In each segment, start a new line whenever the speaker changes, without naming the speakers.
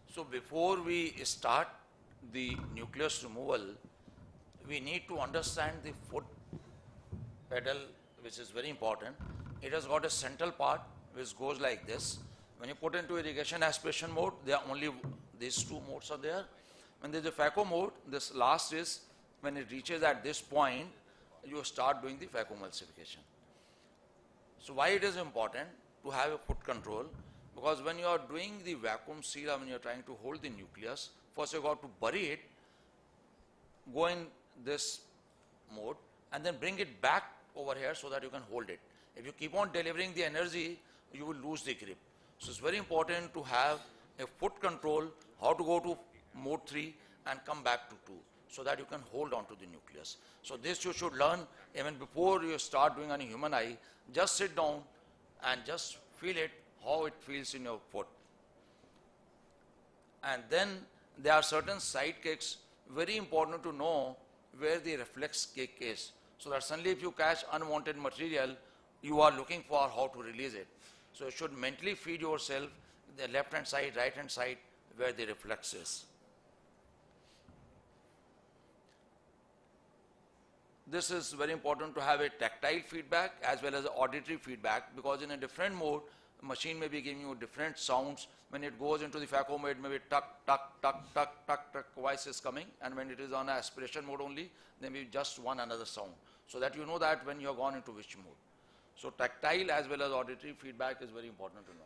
So before we start the nucleus removal, we need to understand the foot pedal, which is very important. It has got a central part which goes like this. When you put into irrigation aspiration mode, there are only these two modes are there. When there is a FACO mode, this last is when it reaches at this point, you start doing the FACO emulsification. So why it is important to have a foot control? Because when you are doing the vacuum seal, when you are trying to hold the nucleus, first you got to bury it, go in this mode, and then bring it back over here so that you can hold it. If you keep on delivering the energy, you will lose the grip. So it's very important to have a foot control, how to go to mode 3 and come back to 2, so that you can hold on to the nucleus. So this you should learn even before you start doing any human eye. Just sit down and just feel it, how it feels in your foot. And then there are certain side kicks, very important to know where the reflex kick is. So that suddenly if you catch unwanted material, you are looking for how to release it. So you should mentally feed yourself the left hand side, right hand side, where the reflex is. This is very important to have a tactile feedback as well as auditory feedback, because in a different mode, machine may be giving you different sounds. When it goes into the FACO mode, maybe tuck, tuck, tuck, tuck, tuck, tuck, voice is coming, and when it is on aspiration mode only, there may be just one another sound. So that you know that when you have gone into which mode. So tactile as well as auditory feedback is very important to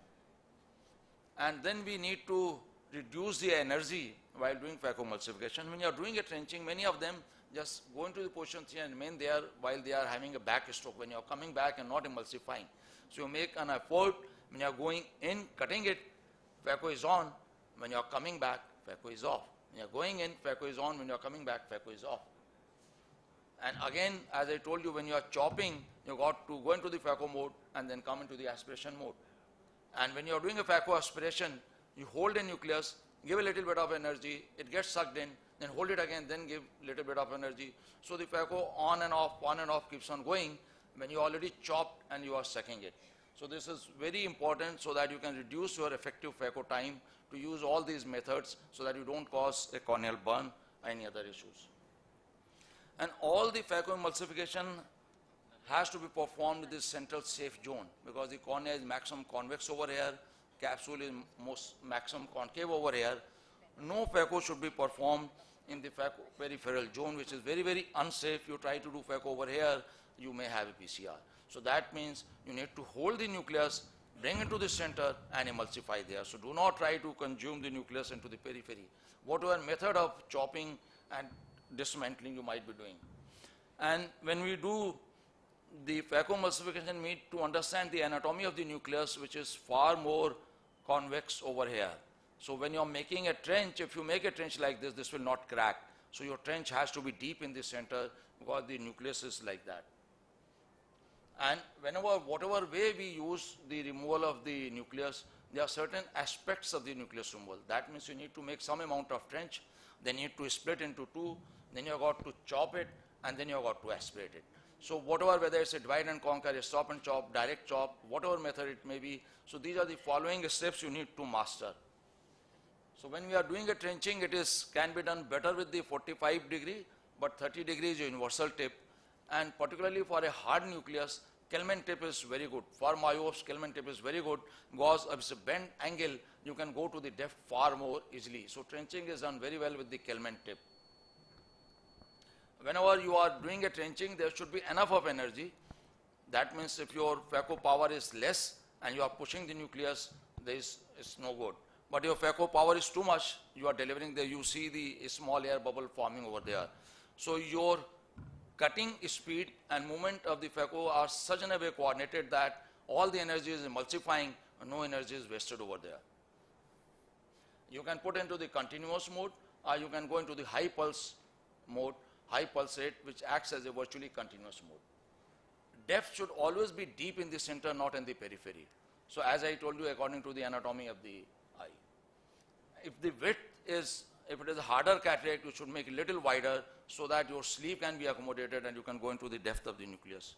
know. And then we need to reduce the energy while doing FACO emulsification. When you are doing a trenching, many of them just go into the position 3 and remain there while they are having a back stroke, when you are coming back and not emulsifying. So you make an effort when you are going in, cutting it, FACO is on. When you are coming back, FACO is off. When you are going in, FACO is on. When you are coming back, FACO is off. And again, as I told you, when you are chopping, you got to go into the FACO mode and then come into the aspiration mode. And when you are doing a FACO aspiration, you hold a nucleus, give a little bit of energy, it gets sucked in, then hold it again, then give a little bit of energy. So the FACO on and off keeps on going when you already chopped and you are sucking it. So this is very important so that you can reduce your effective FACO time to use all these methods so that you don't cause a corneal burn or any other issues. And all the FACO emulsification has to be performed with this central safe zone, because the cornea is maximum convex over here, capsule is maximum concave over here. No FACO should be performed in the FACO peripheral zone, which is very, very unsafe. You try to do FACO over here, you may have a PCR. So that means you need to hold the nucleus, bring it to the center and emulsify there. So do not try to consume the nucleus into the periphery. Whatever method of chopping and dismantling you might be doing. And when we do the FACO emulsification, we need to understand the anatomy of the nucleus, which is far more convex over here. So when you are making a trench, if you make a trench like this, this will not crack. So your trench has to be deep in the center because the nucleus is like that. And whatever way we use the removal of the nucleus, there are certain aspects of the nucleus removal. That means you need to make some amount of trench, then you need to split into two, then you have got to chop it, and then you have got to aspirate it. So whatever, whether it's a divide and conquer, a stop and chop, direct chop, whatever method it may be, so these are the following steps you need to master. So when we are doing a trenching, it can be done better with the 45 degree, but 30 degrees is universal tip. And particularly for a hard nucleus, Kelman tip is very good. For myopes, Kelman tip is very good because if it's a bent angle, you can go to the depth far more easily. So trenching is done very well with the Kelman tip. Whenever you are doing a trenching, there should be enough of energy. That means if your FACO power is less and you are pushing the nucleus, it's no good. But if FACO power is too much, you are delivering there, you see the small air bubble forming over there. So your cutting speed and movement of the FACO are such in a way coordinated that all the energy is emulsifying and no energy is wasted over there. You can put into the continuous mode or you can go into the high pulse mode, high pulse rate, which acts as a virtually continuous mode. Depth should always be deep in the center, not in the periphery. So as I told you, according to the anatomy of the eye. If the width is, if it is a harder cataract, you should make it a little wider so that your sleeve can be accommodated and you can go into the depth of the nucleus.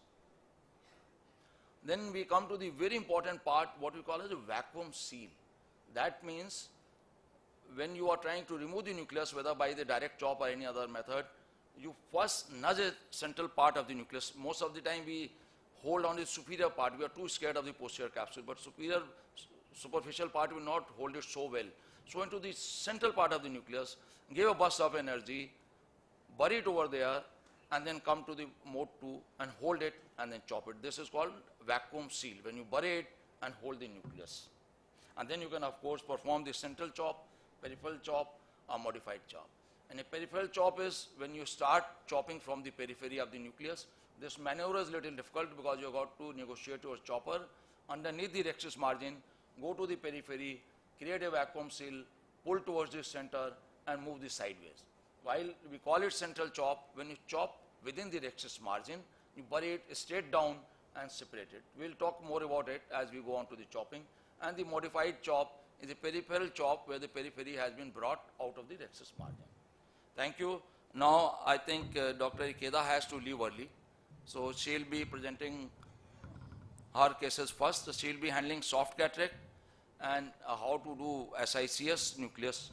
Then we come to the very important part, what we call as a vacuum seal. That means when you are trying to remove the nucleus, whether by the direct chop or any other method, you first nudge a central part of the nucleus. Most of the time we hold on the superior part. We are too scared of the posterior capsule, but superior superficial part will not hold it so well. So into the central part of the nucleus, give a burst of energy, bury it over there, and then come to the mode 2 and hold it and then chop it. This is called vacuum seal, when you bury it and hold the nucleus. And then you can of course perform the central chop, peripheral chop, or modified chop. And a peripheral chop is when you start chopping from the periphery of the nucleus. This maneuver is a little difficult because you have got to negotiate your chopper underneath the rhexis margin, go to the periphery, create a vacuum seal, pull towards the center and move this sideways. While we call it central chop, when you chop within the rhexis margin, you bury it straight down and separate it. We will talk more about it as we go on to the chopping. And the modified chop is a peripheral chop where the periphery has been brought out of the rhexis margin. Thank you. Now I think Dr. Ikeda has to leave early. So she will be presenting her cases first. She will be handling soft cataract and how to do SICS nucleus.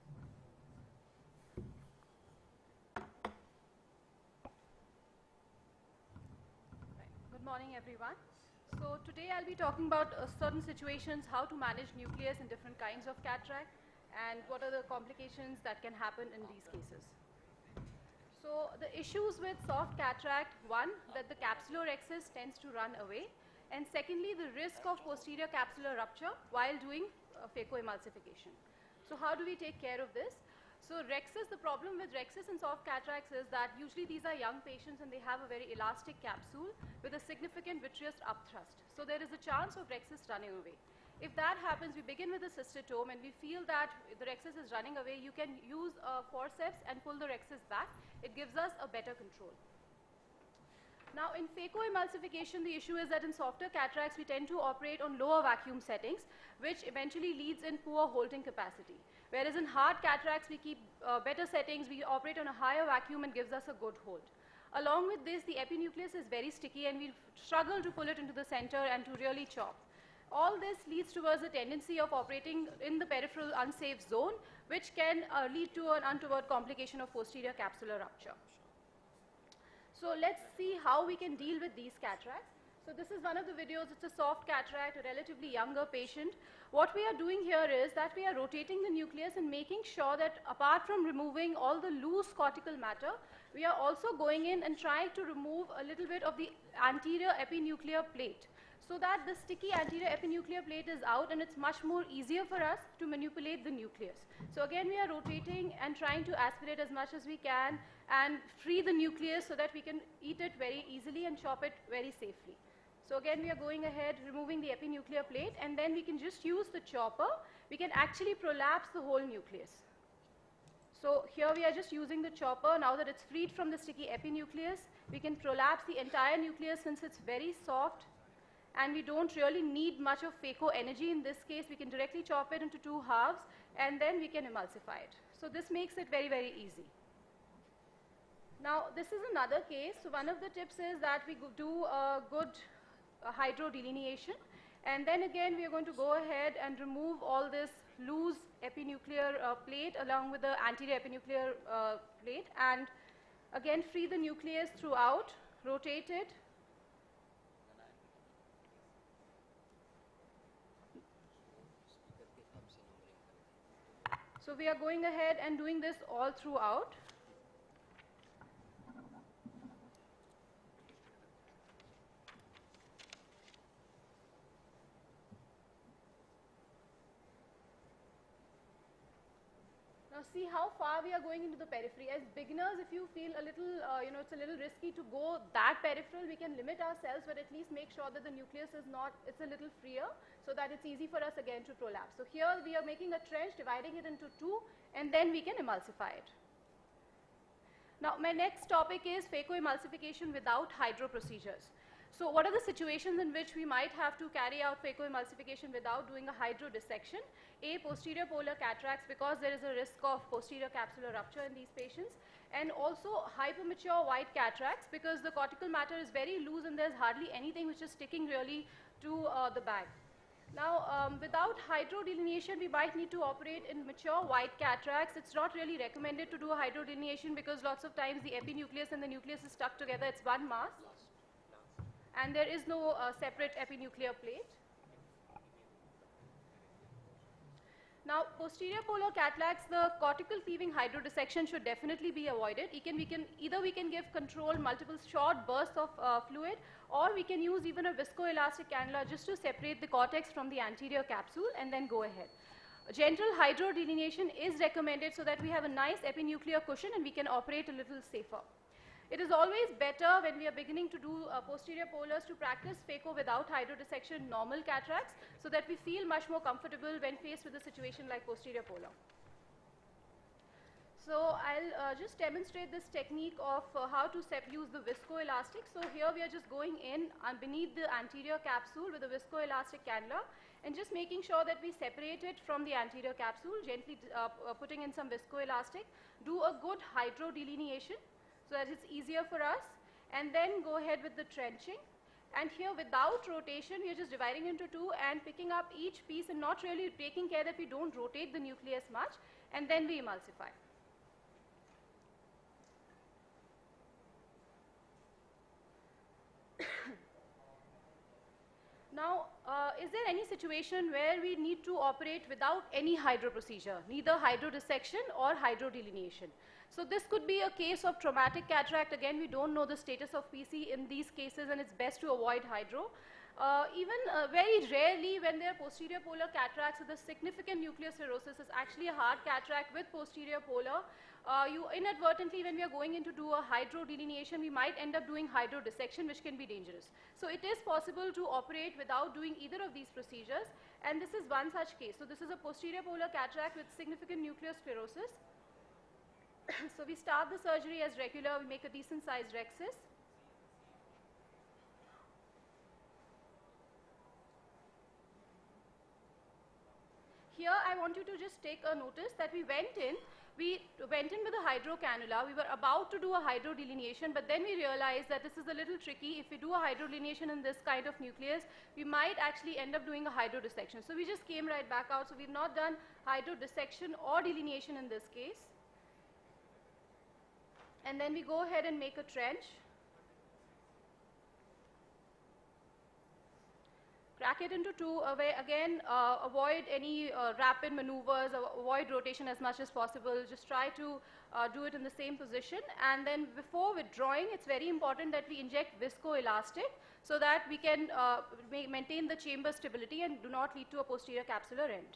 Good morning, everyone. So today I'll be talking about certain situations, how to manage nucleus in different kinds of cataract, and what are the complications that can happen in these cases. So the issues with soft cataract, one, that the capsular rhexis tends to run away, and secondly, the risk of posterior capsular rupture while doing phacoemulsification. So how do we take care of this? So rhexis, the problem with rhexis and soft cataracts is that usually these are young patients and they have a very elastic capsule with a significant vitreous upthrust. So there is a chance of rhexis running away. If that happens, we begin with a cystotome and we feel that the rhexis is running away, you can use forceps and pull the rhexis back. It gives us a better control. Now in phacoemulsification, the issue is that in softer cataracts, we tend to operate on lower vacuum settings, which eventually leads in poor holding capacity. Whereas in hard cataracts, we keep better settings, we operate on a higher vacuum and gives us a good hold. Along with this, the epinucleus is very sticky and we struggle to pull it into the center and to really chop. All this leads towards a tendency of operating in the peripheral unsafe zone, which can lead to an untoward complication of posterior capsular rupture. So let's see how we can deal with these cataracts. So this is one of the videos. It's a soft cataract, a relatively younger patient. What we are doing here is that we are rotating the nucleus and making sure that apart from removing all the loose cortical matter, we are also going in and trying to remove a little bit of the anterior epinuclear plate, so that the sticky anterior epinuclear plate is out and it's much more easier for us to manipulate the nucleus. So again, we are rotating and trying to aspirate as much as we can and free the nucleus so that we can eat it very easily and chop it very safely. So again, we are going ahead, removing the epinuclear plate, and then we can just use the chopper. We can actually prolapse the whole nucleus. So here we are just using the chopper. Now that it's freed from the sticky epinucleus, we can prolapse the entire nucleus since it's very soft. And we don't really need much of phaco energy. In this case, we can directly chop it into two halves and then we can emulsify it. So this makes it very, very easy. Now this is another case. So one of the tips is that we do a good hydrodelineation, and then again we are going to go ahead and remove all this loose epinuclear plate along with the anterior epinuclear plate, and again free the nucleus throughout, rotate it. So we are going ahead and doing this all throughout. Now see how far we are going into the periphery. As beginners, if you feel a little, it's a little risky to go that peripheral, we can limit ourselves, but at least make sure that the nucleus is not, it's a little freer, so that it's easy for us again to prolapse. So here we are making a trench, dividing it into two, and then we can emulsify it. Now my next topic is phacoemulsification without hydro procedures. So what are the situations in which we might have to carry out phacoemulsification without doing a hydro dissection? A, posterior polar cataracts, because there is a risk of posterior capsular rupture in these patients, and also hypermature white cataracts, because the cortical matter is very loose and there's hardly anything which is sticking really to the bag. Now, without hydrodelineation, we might need to operate in mature white cataracts. It's not really recommended to do a hydrodelineation because lots of times the epinucleus and the nucleus is stuck together. It's one mass. And there is no separate epinuclear plate. Now, posterior polar cataracts, the cortical cleaving hydrodissection should definitely be avoided. Either we can give controlled multiple short bursts of fluid, or we can use even a viscoelastic cannula just to separate the cortex from the anterior capsule and then go ahead. Gentle hydrodelineation is recommended so that we have a nice epinuclear cushion and we can operate a little safer. It is always better when we are beginning to do posterior polars to practice phaco without hydrodissection normal cataracts so that we feel much more comfortable when faced with a situation like posterior polar. So I'll just demonstrate this technique of how to use the viscoelastic. So here we are just going in beneath the anterior capsule with a viscoelastic cannula and just making sure that we separate it from the anterior capsule, gently putting in some viscoelastic, do a good hydrodelineation so that it's easier for us, and then go ahead with the trenching. And here without rotation, we are just dividing into two and picking up each piece and not really taking care that we don't rotate the nucleus much, and then we emulsify. Now, is there any situation where we need to operate without any hydro procedure, neither hydrodissection or hydrodelineation? So this could be a case of traumatic cataract. Again, we don't know the status of PC in these cases, and it's best to avoid hydro. Even very rarely when there are posterior polar cataracts with a significant nuclear cirrhosis is actually a hard cataract with posterior polar. You inadvertently, when we are going in to do a hydrodelineation, we might end up doing hydrodissection, which can be dangerous. So it is possible to operate without doing either of these procedures, and this is one such case. So this is a posterior polar cataract with significant nuclear sclerosis. So we start the surgery as regular. We make a decent sized rhexis. Here I want you to just take a notice that we went in with a hydro cannula. We were about to do a hydrodelineation, but then we realized that this is a little tricky. If we do a hydrodelineation in this kind of nucleus, we might actually end up doing a hydrodissection. So we just came right back out. So we've not done hydrodissection or delineation in this case. And then we go ahead and make a trench. Crack it into two, again avoid any rapid maneuvers, avoid rotation as much as possible. Just try to do it in the same position, and then before withdrawing, it's very important that we inject viscoelastic so that we can maintain the chamber stability and do not lead to a posterior capsular end.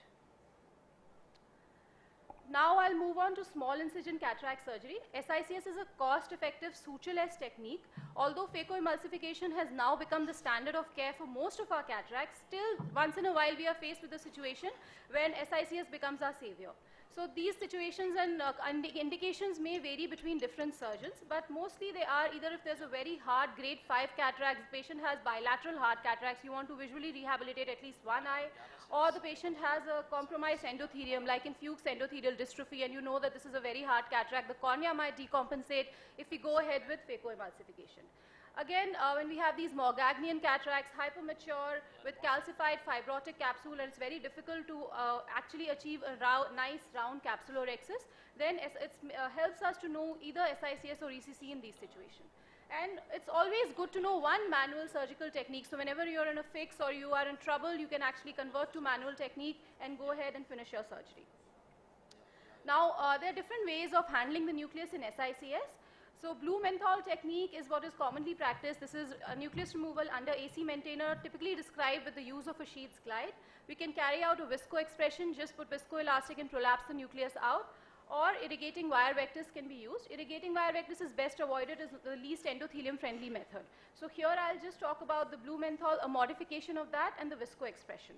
Now I'll move on to small incision cataract surgery. SICS is a cost-effective sutureless technique. Although phacoemulsification has now become the standard of care for most of our cataracts, still once in a while we are faced with a situation when SICS becomes our savior. So these situations and indications may vary between different surgeons, but mostly they are either if there's a very hard grade 5 cataract, the patient has bilateral hard cataracts, you want to visually rehabilitate at least one eye, or the patient has a compromised endothelium like in Fuchs endothelial dystrophy, and you know that this is a very hard cataract, the cornea might decompensate if we go ahead with phacoemulsification. Again, when we have these Morgagnian cataracts, hypermature with calcified fibrotic capsule, and it's very difficult to actually achieve a nice round capsulorhexis, then it helps us to know either SICS or ECC in these situations. And it's always good to know one manual surgical technique. So whenever you're in a fix or you are in trouble, you can actually convert to manual technique and go ahead and finish your surgery. Now, there are different ways of handling the nucleus in SICS. So blue menthol technique is what is commonly practiced. This is a nucleus removal under AC maintainer, typically described with the use of a sheaths glide. We can carry out a visco expression, just put viscoelastic and prolapse the nucleus out, or irrigating wire vectors can be used. Irrigating wire vectors is best avoided as the least endothelium friendly method. So here I'll just talk about the blue menthol, a modification of that, and the visco expression.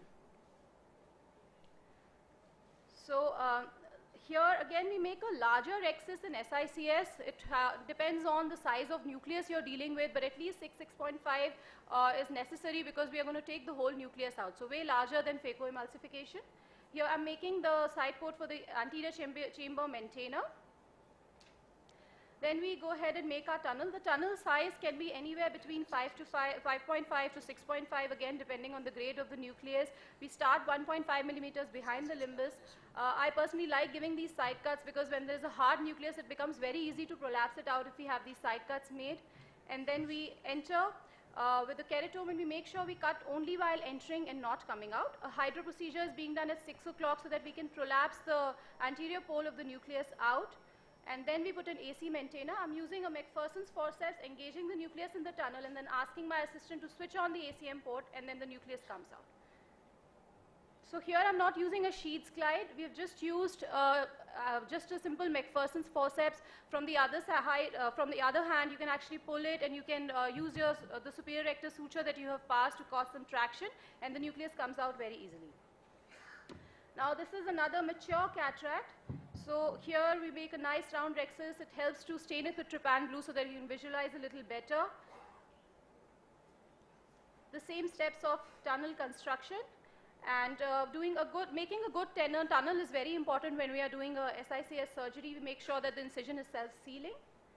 So here again we make a larger rhexis in SICS. It depends on the size of nucleus you're dealing with, but at least 6.5 is necessary because we are going to take the whole nucleus out. So way larger than phacoemulsification. Here I'm making the side coat for the anterior chamber maintainer. Then we go ahead and make our tunnel. The tunnel size can be anywhere between 5.5 to 6.5, again depending on the grade of the nucleus. We start 1.5 millimeters behind the limbus. I personally like giving these side cuts because when there's a hard nucleus, it becomes very easy to prolapse it out if we have these side cuts made. And then we enter with the keratome, and we make sure we cut only while entering and not coming out. A hydro procedure is being done at 6 o'clock so that we can prolapse the anterior pole of the nucleus out. And then we put an AC maintainer. I'm using a McPherson's forceps, engaging the nucleus in the tunnel, and then asking my assistant to switch on the ACM port, and then the nucleus comes out. So here I'm not using a Sheets glide. We've just used just a simple McPherson's forceps. From the other side, from the other hand, you can actually pull it, and you can use your, the superior rectus suture that you have passed to cause some traction, and the nucleus comes out very easily. Now this is another mature cataract. So here we make a nice round rexus. It helps to stain it with trypan blue so that you can visualize a little better. The same steps of tunnel construction, and making a good tunnel is very important when we are doing a SICS surgery. We make sure that the incision is self-sealing.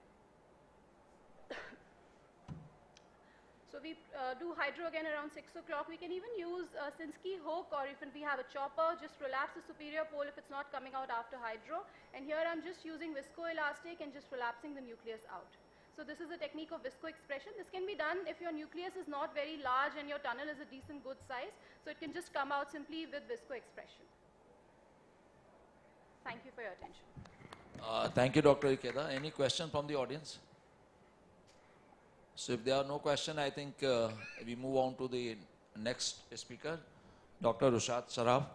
So we do hydro again around 6 o'clock. We can even use a Sinskey hook, or if we have a chopper, just relapse the superior pole if it's not coming out after hydro. And here I'm just using viscoelastic and just relapsing the nucleus out. So this is a technique of viscoexpression. This can be done if your nucleus is not very large and your tunnel is a decent good size. So it can just come out simply with viscoexpression. Thank you for your attention.
Thank you, Dr. Ikeda. Any question from the audience? So if there are no questions, I think we move on to the next speaker, Dr. Rushad Saraf.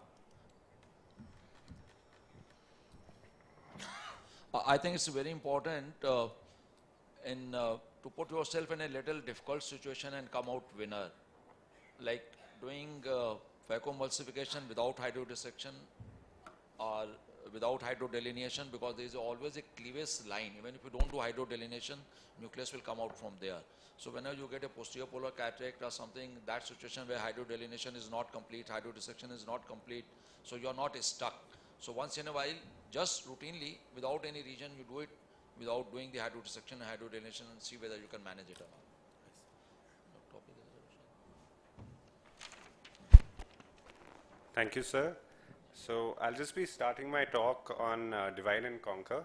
I think it's very important to put yourself in a little difficult situation and come out winner. Like doing phacoemulsification without hydrodissection or without hydrodelineation, because there is always a cleavage line. Even if you don't do hydrodelineation, nucleus will come out from there. So whenever you get a posterior polar cataract or something, that situation where hydrodelineation is not complete, hydrodissection is not complete, so you are not stuck. So once in a while, just routinely, without any region, you do it without doing the hydrodissection and hydrodelineation and see whether you can manage it or not.
Thank you, sir. So I'll just be starting my talk on divide and conquer.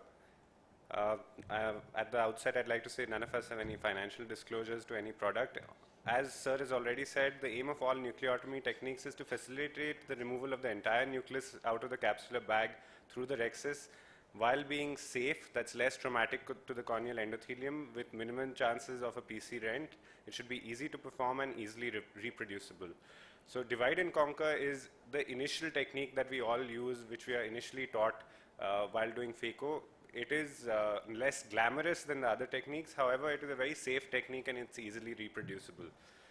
At the outset, I'd like to say none of us have any financial disclosures to any product. As sir has already said, the aim of all nucleotomy techniques is to facilitate the removal of the entire nucleus out of the capsular bag through the rexus, while being safe, that's less traumatic to the corneal endothelium with minimum chances of a PC rent. It should be easy to perform and easily reproducible. So divide and conquer is the initial technique that we all use, which we are initially taught while doing phaco. It is less glamorous than the other techniques. However, it is a very safe technique and it's easily reproducible.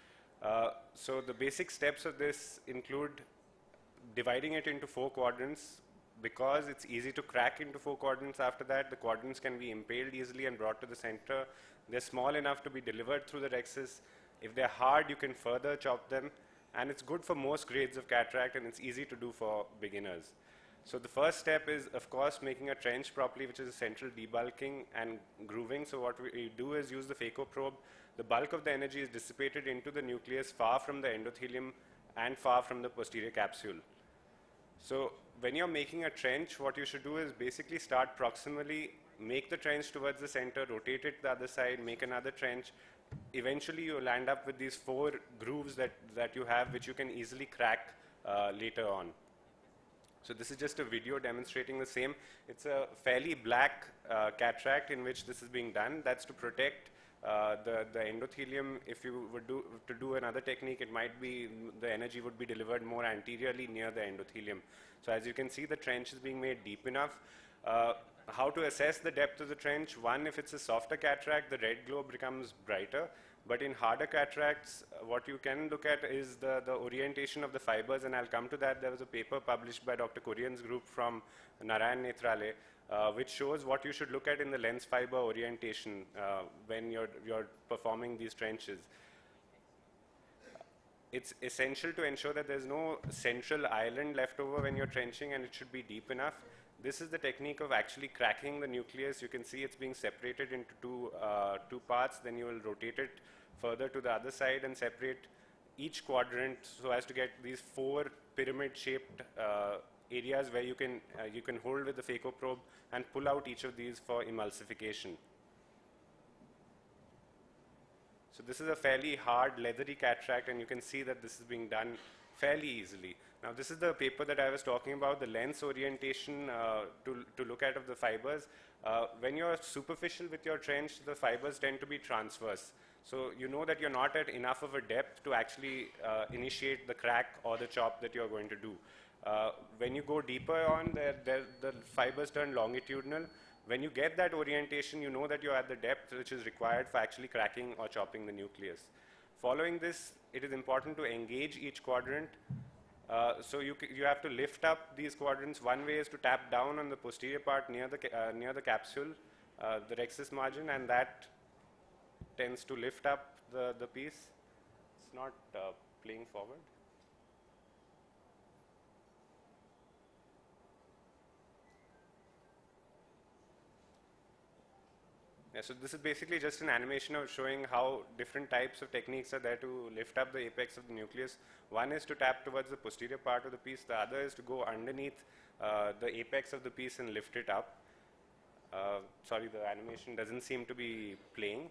So the basic steps of this include dividing it into 4 quadrants. Because it's easy to crack into 4 quadrants after that, the quadrants can be impaled easily and brought to the center. They're small enough to be delivered through the rexus. If they're hard, you can further chop them. And it's good for most grades of cataract, and it's easy to do for beginners. So the first step is, of course, making a trench properly, which is a central debulking and grooving. So what we do is use the phaco probe. The bulk of the energy is dissipated into the nucleus far from the endothelium and far from the posterior capsule. So when you're making a trench, what you should do is basically start proximally, make the trench towards the center, rotate it to the other side, make another trench. Eventually you'll end up with these 4 grooves that you have, which you can easily crack later on. So this is just a video demonstrating the same. It's a fairly black cataract in which this is being done. That's to protect the endothelium. If you would to do another technique, it might be the energy would be delivered more anteriorly near the endothelium. So as you can see, the trench is being made deep enough. How to assess the depth of the trench? One, if it's a softer cataract, the red glow becomes brighter. But in harder cataracts, what you can look at is the orientation of the fibers, and I'll come to that. There was a paper published by Dr. Kurian's group from Narayan Nethrale, which shows what you should look at in the lens fiber orientation when you're performing these trenches. It's essential to ensure that there's no central island left over when you're trenching, and it should be deep enough. This is the technique of actually cracking the nucleus. You can see it's being separated into two parts. Then you will rotate it further to the other side and separate each quadrant so as to get these 4 pyramid-shaped areas where you can hold with the phaco probe and pull out each of these for emulsification. So this is a fairly hard, leathery cataract, and you can see that this is being done fairly easily. Now, this is the paper that I was talking about, the lens orientation to look at of the fibers. When you're superficial with your trench, the fibers tend to be transverse. So you know that you're not at enough of a depth to actually initiate the crack or the chop that you're going to do. When you go deeper on, the fibers turn longitudinal. When you get that orientation, you know that you're at the depth which is required for actually cracking or chopping the nucleus. Following this, it is important to engage each quadrant. So you have to lift up these quadrants. One way is to tap down on the posterior part near the capsule, the rhexis margin, and that tends to lift up the piece. It's not playing forward. Yeah, so this is basically just an animation of showing how different types of techniques are there to lift up the apex of the nucleus. One is to tap towards the posterior part of the piece. The other is to go underneath the apex of the piece and lift it up. Sorry, the animation doesn't seem to be playing.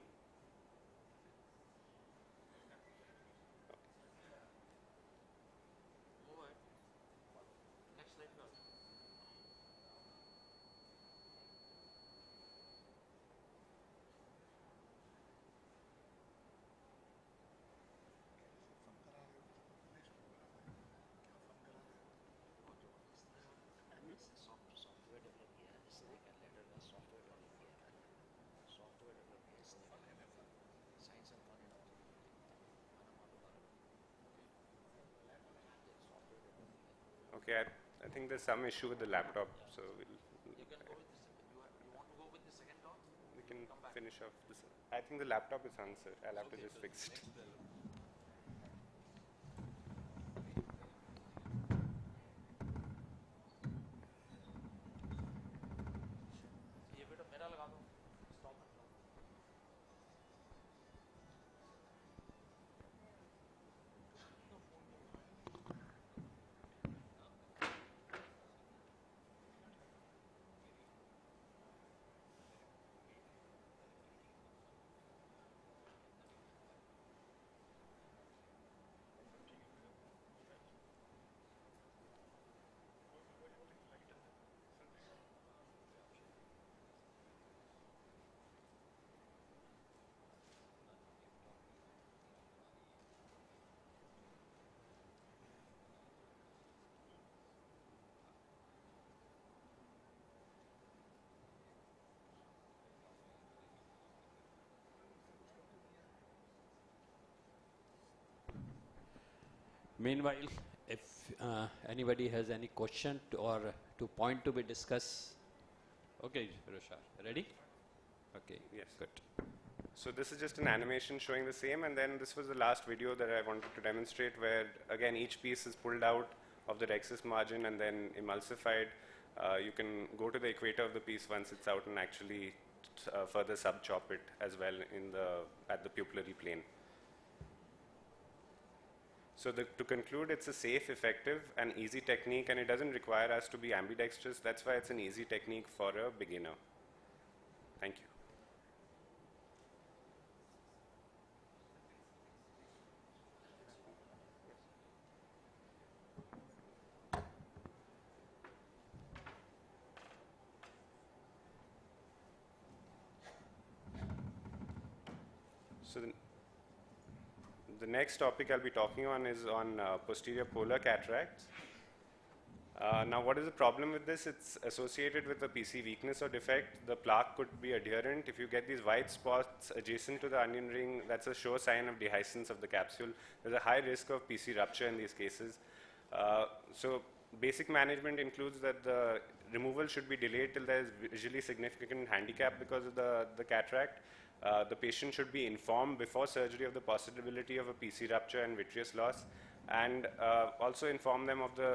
Okay, I think there's some issue with the laptop, so
You can go with this. You want to go with the second talk?
we can finish off this. I think the laptop is on, sir. I'll have to just fix it.
ये बेटा मेरा लगा दो. Stop and stop.
Meanwhile, if anybody has any question or to point to be discussed. Okay, Roshar, ready? Okay,
Yes.
good.
So this is just an animation showing the same, and then this was the last video that I wanted to demonstrate where, again, each piece is pulled out of the rhexis margin and then emulsified. You can go to the equator of the piece once it's out and actually further sub-chop it as well at the pupillary plane. So to conclude, it's a safe, effective, and easy technique, and it doesn't require us to be ambidextrous. That's why it's an easy technique for a beginner. Thank you. So the next topic I'll be talking on is on posterior polar cataracts. Now, what is the problem with this? It's associated with a PC weakness or defect. The plaque could be adherent. If you get these white spots adjacent to the onion ring, that's a sure sign of dehiscence of the capsule. There's a high risk of PC rupture in these cases. So basic management includes that the removal should be delayed till there is visually significant handicap because of the cataract. The patient should be informed before surgery of the possibility of a PC rupture and vitreous loss, and also inform them of the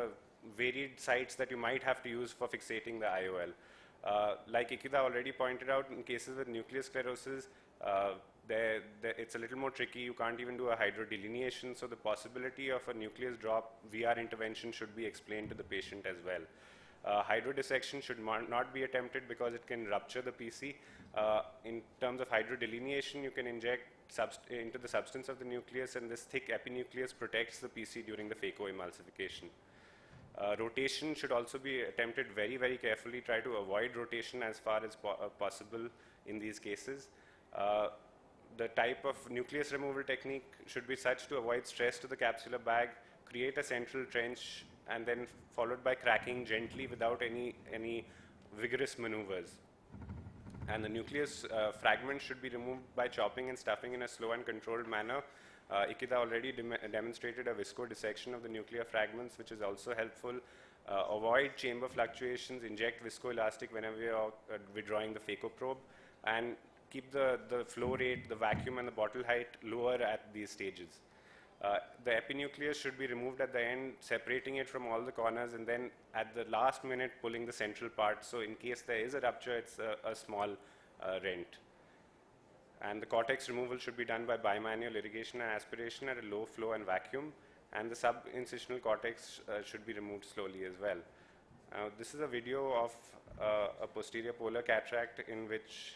varied sites that you might have to use for fixating the IOL. Like Ikeda already pointed out, in cases with nuclear sclerosis, it's a little more tricky. You can't even do a hydrodelineation, so the possibility of a nucleus drop VR intervention should be explained to the patient as well. Hydrodissection should not be attempted because it can rupture the PC. In terms of hydrodelineation, you can inject into the substance of the nucleus, and this thick epinucleus protects the PC during the phacoemulsification. Rotation should also be attempted very, very carefully. Try to avoid rotation as far as possible in these cases. The type of nucleus removal technique should be such to avoid stress to the capsular bag, create a central trench, and then followed by cracking gently without any vigorous maneuvers. And the nucleus fragments should be removed by chopping and stuffing in a slow and controlled manner. Ikeda already demonstrated a viscodissection of the nuclear fragments, which is also helpful. Avoid chamber fluctuations, inject viscoelastic whenever you are withdrawing the phacoprobe, and keep the flow rate, the vacuum, and the bottle height lower at these stages. The epinucleus should be removed at the end, separating it from all the corners, and then at the last minute pulling the central part. So in case there is a rupture, it's a small rent. And the cortex removal should be done by bimanual irrigation and aspiration at a low flow and vacuum. And the subincisional cortex should be removed slowly as well. This is a video of a posterior polar cataract in which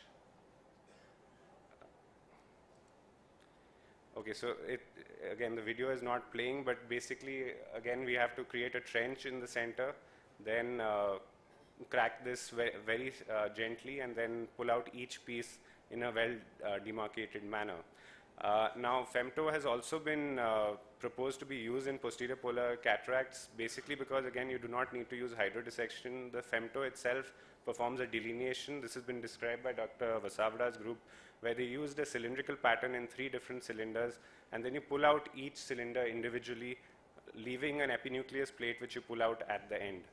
okay, so again, the video is not playing, but basically, again, we have to create a trench in the center, then crack this very gently, and then pull out each piece in a well demarcated manner. Now, femto has also been proposed to be used in posterior polar cataracts, basically because, again, you do not need to use hydrodissection. The femto itself performs a delineation. This has been described by Dr. Vasavada's group, where they used a cylindrical pattern in 3 different cylinders, and then you pull out each cylinder individually, leaving an epinucleus plate which you pull out at the end.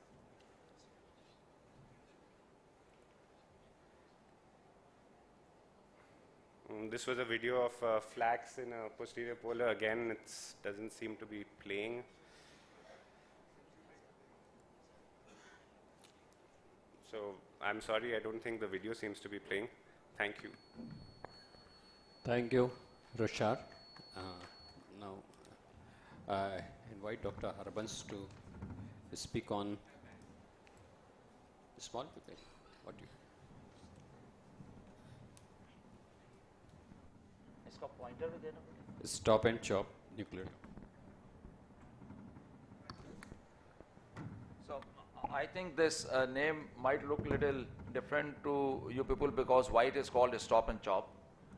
This was a video of flax in a posterior polar. Again, it doesn't seem to be playing. So I'm sorry, I don't think the video seems to be playing. Thank you.
Thank you, Rushar. Now, I invite Dr. Harbans to speak on small pupil. What do you?
इसका pointer भी देना पड़ेगा.
Stop and chop nuclear.
So I think this name might look little different to you people because why it is called stop and chop.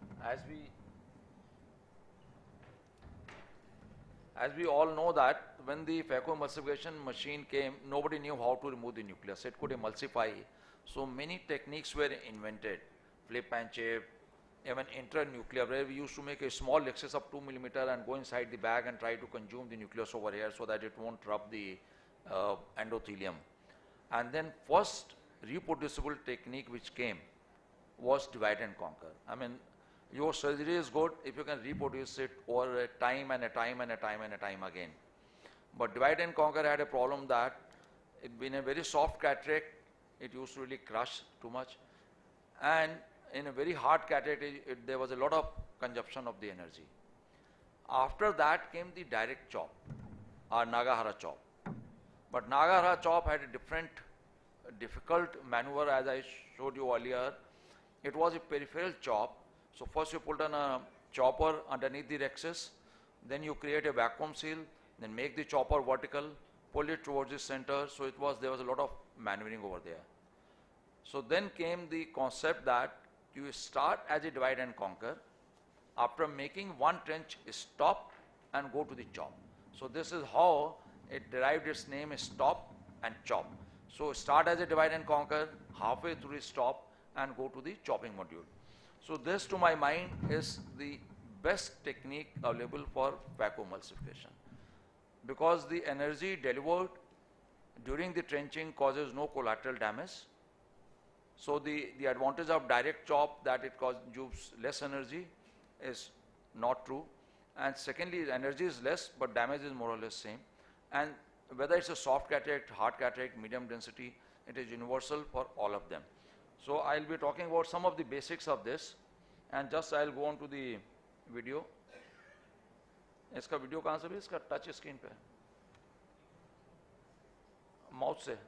As we all know that when the phacoemulsification machine came, nobody knew how to remove the nucleus. It could emulsify. So many techniques were invented, flip and chip, even intranuclear, where we used to make a small excess of 2 millimeter and go inside the bag and try to consume the nucleus over here so that it won't rub the endothelium. And then first reproducible technique which came was divide and conquer. I mean, your surgery is good if you can reproduce it over a time and a time and a time and a time again. But divide and conquer had a problem that it being a very soft cataract, it used to really crush too much. And in a very hard cataract, there was a lot of consumption of the energy. After that came the direct chop or Nagahara chop. But Nagahara chop had a different difficult maneuver as I showed you earlier. It was a peripheral chop. So first you put on a chopper underneath the rhexis, then you create a vacuum seal, then make the chopper vertical, pull it towards the center. So there was a lot of maneuvering over there. So then came the concept that you start as a divide and conquer. After making one trench, stop and go to the chop. So this is how it derived its name, stop and chop. So start as a divide and conquer, halfway through the stop and go to the chopping module. So this, to my mind, is the best technique available for phacoemulsification, because the energy delivered during the trenching causes no collateral damage. So the advantage of direct chop that it consumes less energy is not true. And secondly, energy is less, but damage is more or less same. And whether it's a soft cataract, hard cataract, medium density, it is universal for all of them. So I'll be talking about some of the basics of this, and just I'll go on to the video. इसका video कहाँ से भी? इसका touch screen पे, mouse से.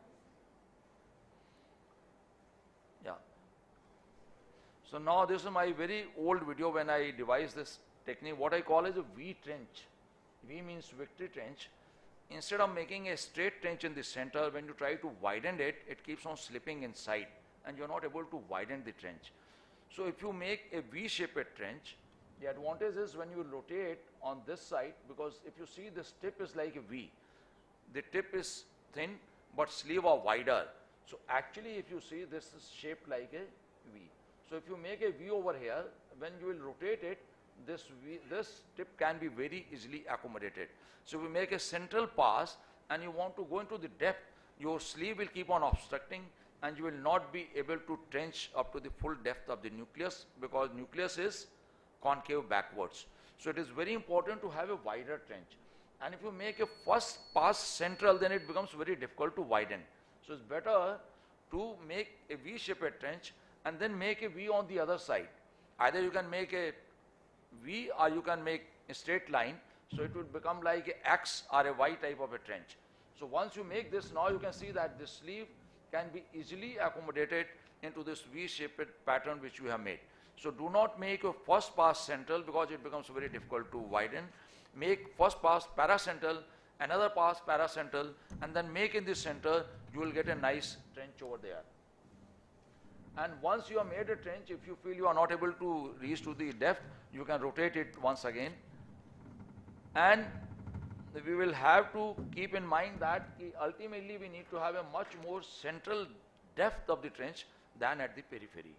Yeah. So now this is my very old video when I devised this technique. What I call is a V trench. V means victory trench. Instead of making a straight trench in the center, when you try to widen it, it keeps on slipping inside, and you're not able to widen the trench. So if you make a V-shaped trench, the advantage is when you rotate on this side, because if you see this tip is like a V. The tip is thin, but sleeve are wider. So actually if you see, this is shaped like a V. So if you make a V over here, when you will rotate it, this tip can be very easily accommodated. So if you make a central pass and you want to go into the depth, your sleeve will keep on obstructing, and you will not be able to trench up to the full depth of the nucleus, because nucleus is concave backwards. So it is very important to have a wider trench. And if you make a first pass central, then it becomes very difficult to widen. So it's better to make a V-shaped trench and then make a V on the other side. Either you can make a V or you can make a straight line. So it would become like a X or a Y type of a trench. So once you make this, now you can see that the sleeve can be easily accommodated into this V-shaped pattern which you have made. So do not make your first pass central, because it becomes very difficult to widen. Make first pass paracentral, another pass paracentral, and then make in the center, you will get a nice trench over there. And once you have made a trench, if you feel you are not able to reach to the depth, you can rotate it once again. And we will have to keep in mind that ultimately we need to have a much more central depth of the trench than at the periphery.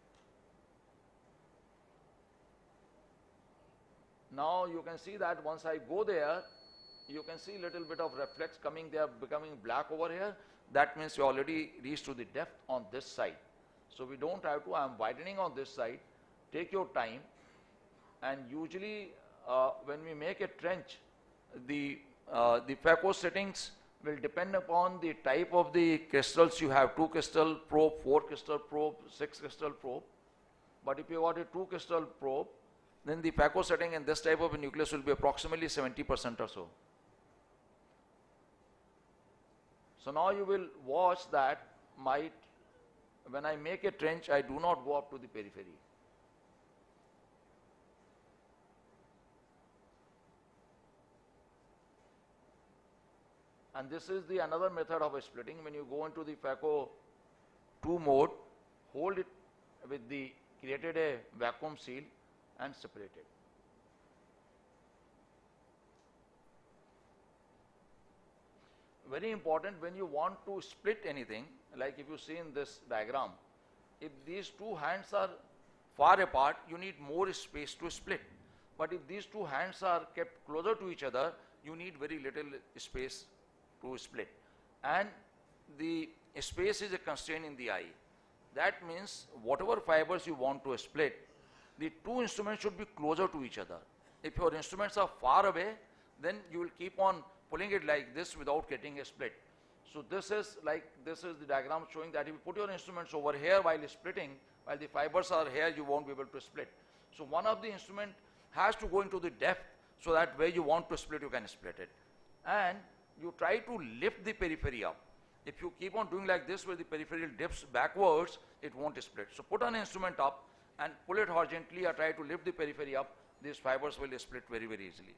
Now you can see that once I go there, you can see little bit of reflex coming there, becoming black over here. That means you already reached to the depth on this side. So we don't have to, I am widening on this side. Take your time. And usually when we make a trench, the phaco settings will depend upon the type of the crystals you have. 2 crystal probe, 4 crystal probe, 6 crystal probe. But if you got a 2 crystal probe, then the phaco setting in this type of a nucleus will be approximately 70% or so. So now you will watch that when I make a trench, I do not go up to the periphery. And this is the another method of splitting. When you go into the phaco 2 mode, hold it with the created a vacuum seal and separate it. Very important, when you want to split anything, like if you see in this diagram, if these two hands are far apart, you need more space to split. But if these two hands are kept closer to each other, you need very little space to split. And the space is a constraint in the eye. That means whatever fibers you want to split, the two instruments should be closer to each other. If your instruments are far away, then you will keep on pulling it like this without getting a split. So this is the diagram showing that if you put your instruments over here while splitting, while the fibers are here, you won't be able to split. So one of the instrument has to go into the depth, so that where you want to split, you can split it. And you try to lift the periphery up. If you keep on doing like this, where the peripheral dips backwards, it won't split. So put an instrument up and pull it horizontally, or try to lift the periphery up. These fibers will split very, very easily.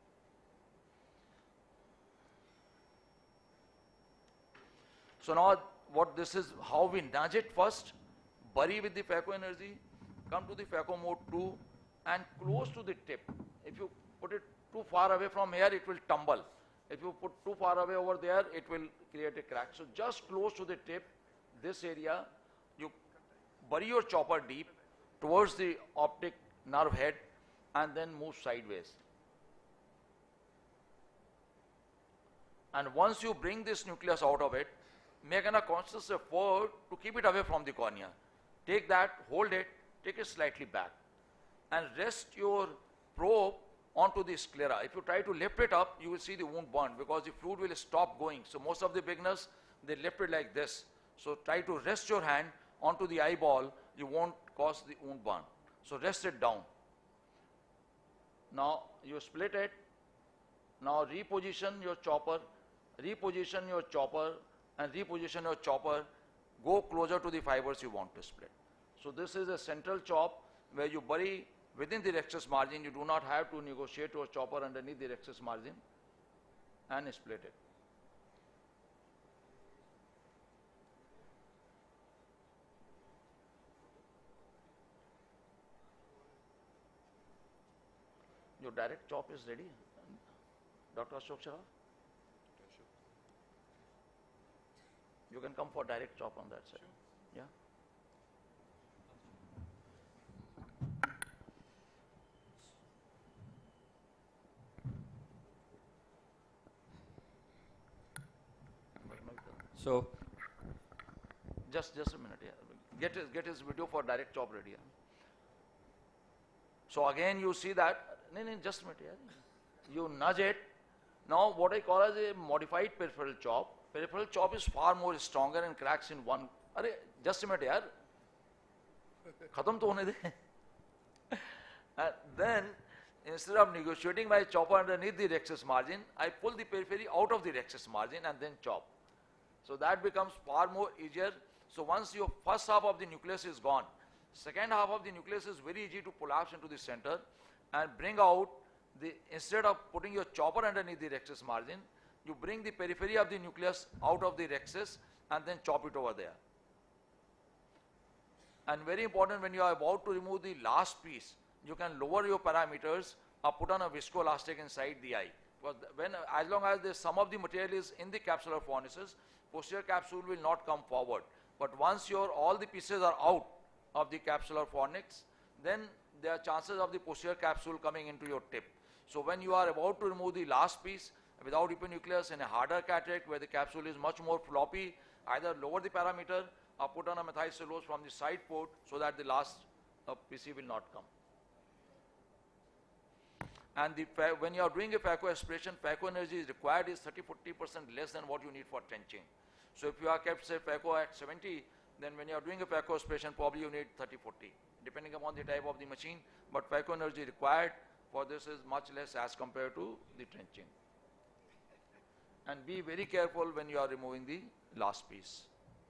So now what this is, how we nudge it first, bury with the phaco energy, come to the phaco mode 2 and close to the tip. If you put it too far away from here, it will tumble. If you put too far away over there, it will create a crack. So just close to the tip, this area, you bury your chopper deep towards the optic nerve head and then move sideways. And once you bring this nucleus out of it, make a conscious effort to keep it away from the cornea. Take that, hold it, take it slightly back, and rest your probe onto the sclera. If you try to lift it up, you will see the wound burn because the fluid will stop going. So most of the beginners, they lift it like this. So try to rest your hand onto the eyeball, you won't cause the wound burn. So rest it down. Now you split it. Now reposition your chopper, and reposition your chopper, go closer to the fibers you want to split. So this is a central chop where you bury within the rexus margin. You do not have to negotiate your chopper underneath the rexus margin and split it. Your direct chop is ready, Dr. Ashok Sharaf? You can come for direct chop on that side. Yeah.
So,
Just a minute, yeah. Get his video for direct chop ready. Yeah. So again you see that, no, just a minute, yeah. You nudge it. Now what I call as a modified peripheral chop. Peripheral chop is far more stronger and cracks in one. Arey, just a minute, yeah. Khatam to hone de. And then instead of negotiating my chopper underneath the rexus margin, I pull the periphery out of the rexus margin and then chop. So that becomes far more easier. So once your first half of the nucleus is gone, second half of the nucleus is very easy to collapse into the center and bring out the, instead of putting your chopper underneath the rexus margin, you bring the periphery of the nucleus out of the rexus and then chop it over there. And very important, when you are about to remove the last piece, you can lower your parameters or put on a viscoelastic inside the eye. Because when, as long as the some of the material is in the capsular fornices, posterior capsule will not come forward. But once your all the pieces are out of the capsular fornix, then there are chances of the posterior capsule coming into your tip. So when you are about to remove the last piece without epinucleus in a harder cataract where the capsule is much more floppy, either lower the parameter or put on a methylcellulose from the side port so that the last PC will not come. And the, when you are doing a phaco aspiration, phaco energy is required is 30–40% less than what you need for trenching. So if you are kept say phaco at 70, then when you are doing a phaco aspiration, probably you need 30–40, depending upon the type of the machine. But phaco energy required for this is much less as compared to the trenching. And be very careful when you are removing the last piece.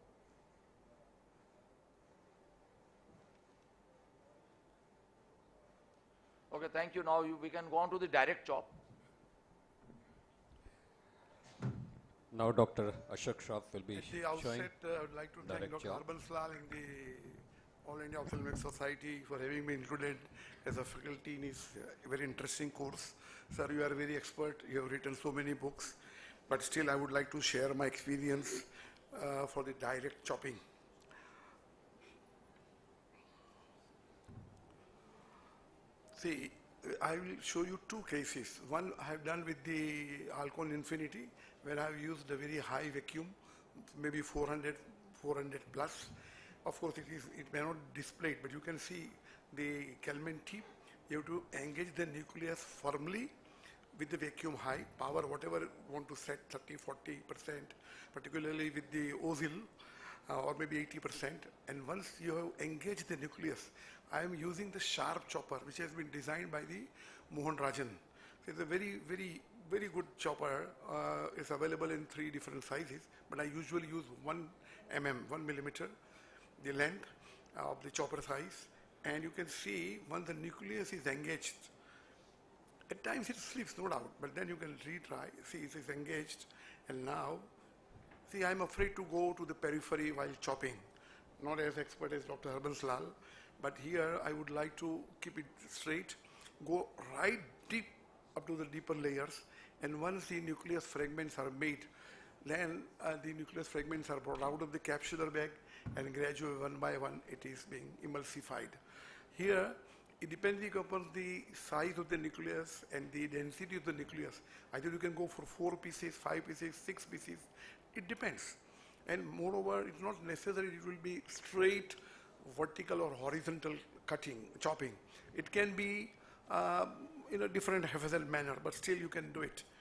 Okay, thank you. Now we can go on to the direct chop.
now Dr. Ashok Shroff will be
At the
showing
outset, I would like to thank
direct
Dr.
chop.
Harbans Lal and the All India Ophthalmic Society for having me included as a faculty in his very interesting course. Sir, you are very expert. You have written so many books. But still, I would like to share my experience for the direct chopping. See, I will show you two cases. One I have done with the Alcon Infinity, where I have used a very high vacuum, maybe 400 plus. Of course, it may not display it, but you can see the Kelman tip. You have to engage the nucleus firmly with the vacuum high, power whatever you want to set, 30–40%, particularly with the Ozil, or maybe 80%. And once you have engaged the nucleus, I am using the sharp chopper, which has been designed by the Mohan Rajan. So it's a very good chopper. It's available in 3 different sizes, but I usually use 1 millimeter, the length of the chopper size. And you can see when the nucleus is engaged, at times it slips, no doubt, but then you can retry. See, it is engaged, and now, see, I'm afraid to go to the periphery while chopping. Not as expert as Dr. Harbans Lal, but here I would like to keep it straight, go right deep up to the deeper layers, and once the nucleus fragments are made, then the nucleus fragments are brought out of the capsular bag, and gradually one by one it is being emulsified. Here, it depends upon the size of the nucleus and the density of the nucleus. Either you can go for 4 pieces, 5 pieces, 6 pieces. It depends. And moreover, it's not necessary it will be straight, vertical or horizontal chopping. It can be in a different haphazard manner, but still you can do it.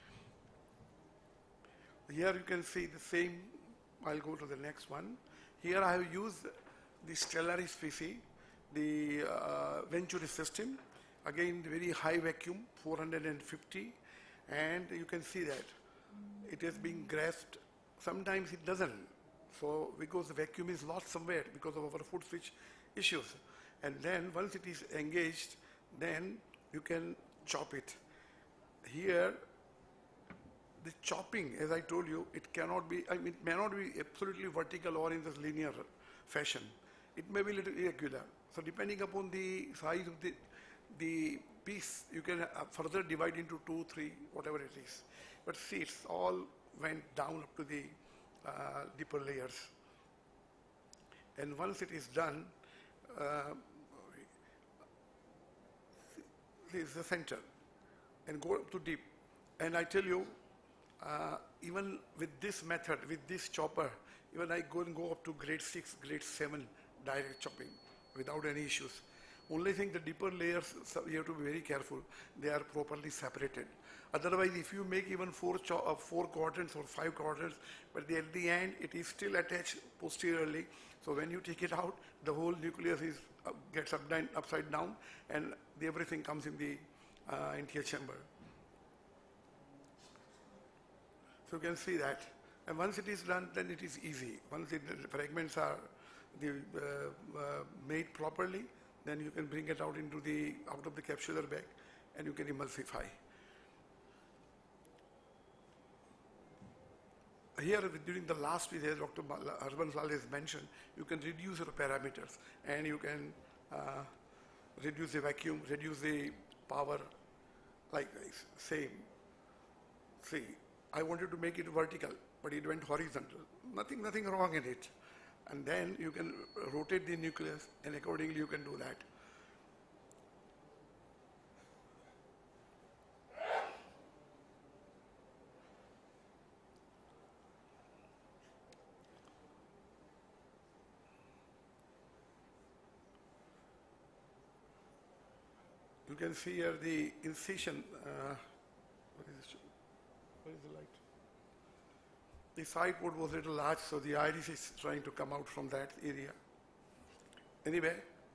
Here you can see the same. I'll go to the next one. Here I have used the Stellaris PC, the Venturi system. Again, very high vacuum, 450, and you can see that it is being grasped. Sometimes it doesn't. So because the vacuum is lost somewhere because of our foot switch issues. And then once it is engaged, then you can chop it. Here, the chopping, as I told you, it cannot be, it may not be absolutely vertical or in this linear fashion. It may be a little irregular. So depending upon the size of the piece, you can further divide into 2, 3, whatever it is. But see, it's all went down up to the deeper layers. And once it is done, this is the center, and go up to deep. And I tell you, even with this method, with this chopper, even I go up to grade 6, grade 7 direct chopping without any issues. Only thing, the deeper layers, so you have to be very careful. They are properly separated. Otherwise, if you make even 4 quadrants or 5 quadrants, but at the end, it is still attached posteriorly. So when you take it out, the whole nucleus is gets upside down, and everything comes in the anterior chamber. So you can see that. And once it is done, then it is easy. Once the fragments are made properly, then you can bring it out of the capsular bag, and you can emulsify. Here, during the last week, as Dr. Harbans Lal has mentioned, you can reduce your parameters, and you can reduce the vacuum, reduce the power, likewise, same. See, I wanted to make it vertical, but it went horizontal. Nothing wrong in it. And then you can rotate the nucleus, and accordingly you can do that. You can see here the incision. What is the light? The side port was a little large, so the iris is trying to come out from that area. Anyway,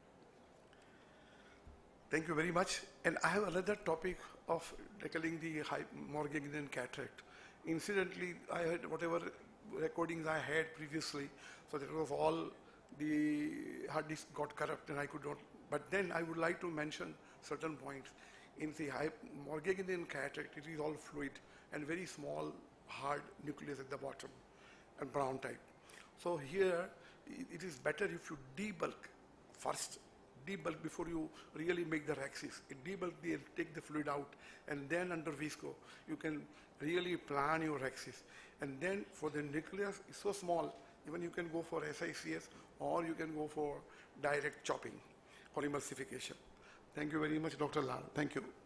thank you very much. And I have another topic of tackling the Morgellons cataract. Incidentally, I had whatever recordings I had previously, so that was all the hard disk got corrupt and I could not. But then I would like to mention certain points. In the Morgellons cataract, it is all fluid and very small, hard nucleus at the bottom and brown type. So here, it is better if you debulk first, debulk before you really make the rhexis. Debulk take the fluid out, and then under visco, you can really plan your rhexis. And then for the nucleus, it's so small, even you can go for SICS or you can go for direct chopping or emulsification. Thank you very much, Dr. Lal. Thank you.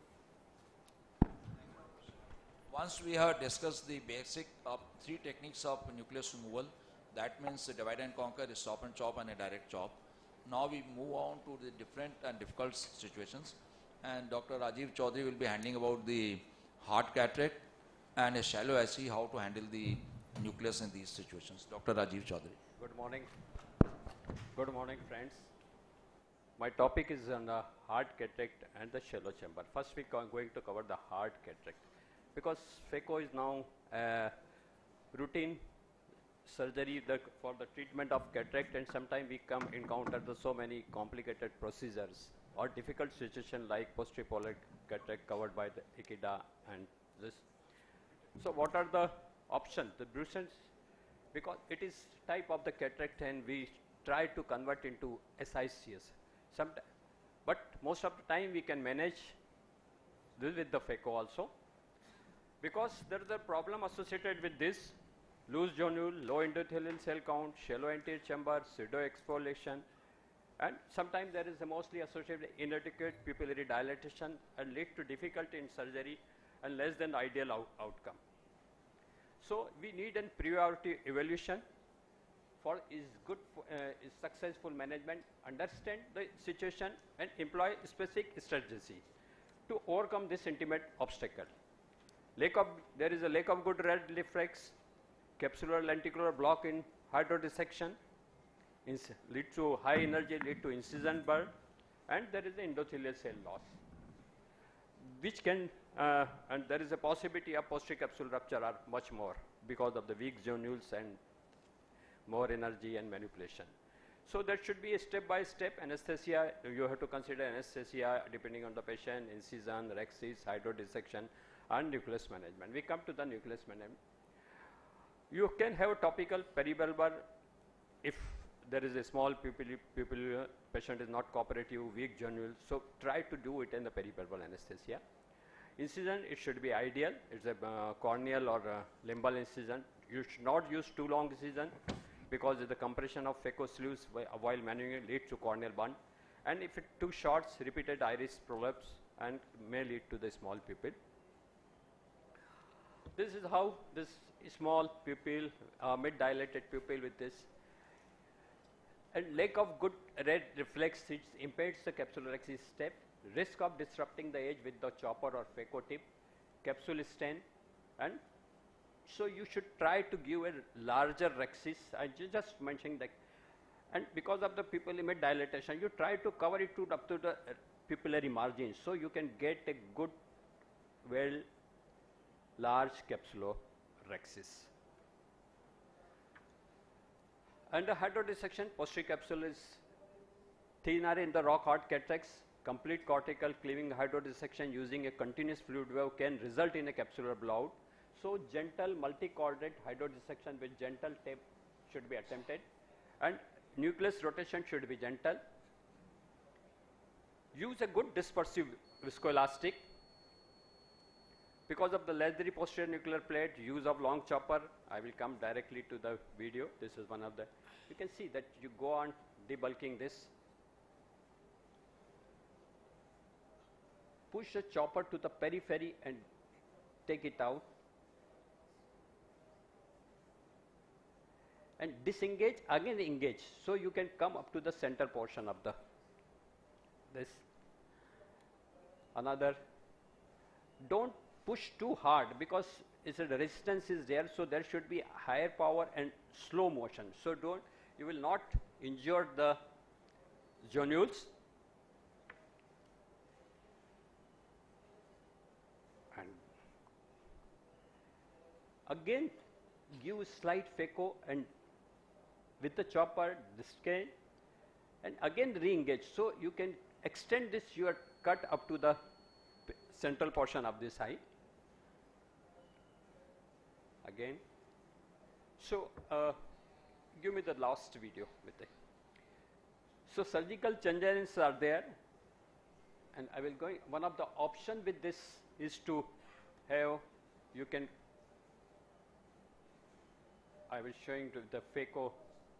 Once we have discussed the basic 3 techniques of nucleus removal, that means the divide and conquer, the stop and chop, and a direct chop. Now we move on to the different and difficult situations, and Dr. Rajiv Chaudhary will be handling about the hard cataract and a shallow SE, how to handle the nucleus in these situations. Dr. Rajiv Chaudhary.
Good morning. Good morning, friends. My topic is on the hard cataract and the shallow chamber. First, we are going to cover the hard cataract, because phaco is now routine surgery for the treatment of cataract, and sometimes we encounter so many complicated procedures or difficult situation like posterior cataract covered by the Ikeda and this. So what are the options? The Brussels, because it is type of the cataract and we try to convert into SICS. But most of the time we can manage this with the phaco also, because there is a problem associated with this: loose zonule, low endothelial cell count, shallow anterior chamber, pseudo exfoliation, and sometimes there is a mostly associated with inadequate pupillary dilatation and lead to difficulty in surgery and less than ideal outcome. So we need a priority evaluation for is successful management, understand the situation and employ specific strategy. to overcome this intimate obstacle. There is a lack of good red reflex, capsular lenticular block in hydrodissection, lead to high energy, lead to incision burn, and there is an endothelial cell loss, which can, and there is a possibility of posterior capsule rupture are much more because of the weak zonules and more energy and manipulation. So there should be a step-by-step anesthesia. You have to consider anesthesia depending on the patient, incision, rhexis, hydrodissection, and nucleus management. We come to the nucleus management. You can have topical peribulbar if there is a small pupil patient is not cooperative, weak zonule. So try to do it in the peribulbar anesthesia. Incision, it should be ideal. It's a corneal or limbal incision. You should not use too long incision because the compression of phaco-sleeves while manually leads to corneal bond. And if it's too short, repeated iris prolapse and may lead to the small pupil. This is how this small pupil, mid-dilated pupil with this. And lack of good red reflex, it impedes the capsulorhexis step. Risk of disrupting the edge with the chopper or phaco tip, capsule stain, and so you should try to give a larger rhexis. I just mentioned that, and because of the pupillary mid dilatation, you try to cover it up to the pupillary margin, so you can get a good, well, large capsulorhexis. Under hydrodissection, posterior capsule is thinner in the rock hard cataracts. Complete cortical cleaving hydrodissection using a continuous fluid wave can result in a capsular blowout. So gentle multi-chordate hydrodissection with gentle tape should be attempted, and nucleus rotation should be gentle. Use a good dispersive viscoelastic. Because of the leathery posterior nuclear plate, use of long chopper, I will come directly to the video. This is one of the, you can see that you go on debulking this. Push the chopper to the periphery and take it out. And disengage, again engage. So you can come up to the center portion of the, this. Another, don't push too hard because it's a resistance is there, so there should be higher power and slow motion. So don't, you will not injure the zonules. And again, give slight phaco and with the chopper, the scale, and again re-engage. So you can extend this your cut up to the central portion of this eye. Again. So give me the last video with it. So surgical changes are there, and I will go. One of the option with this is to have, you can, I will show you the phaco.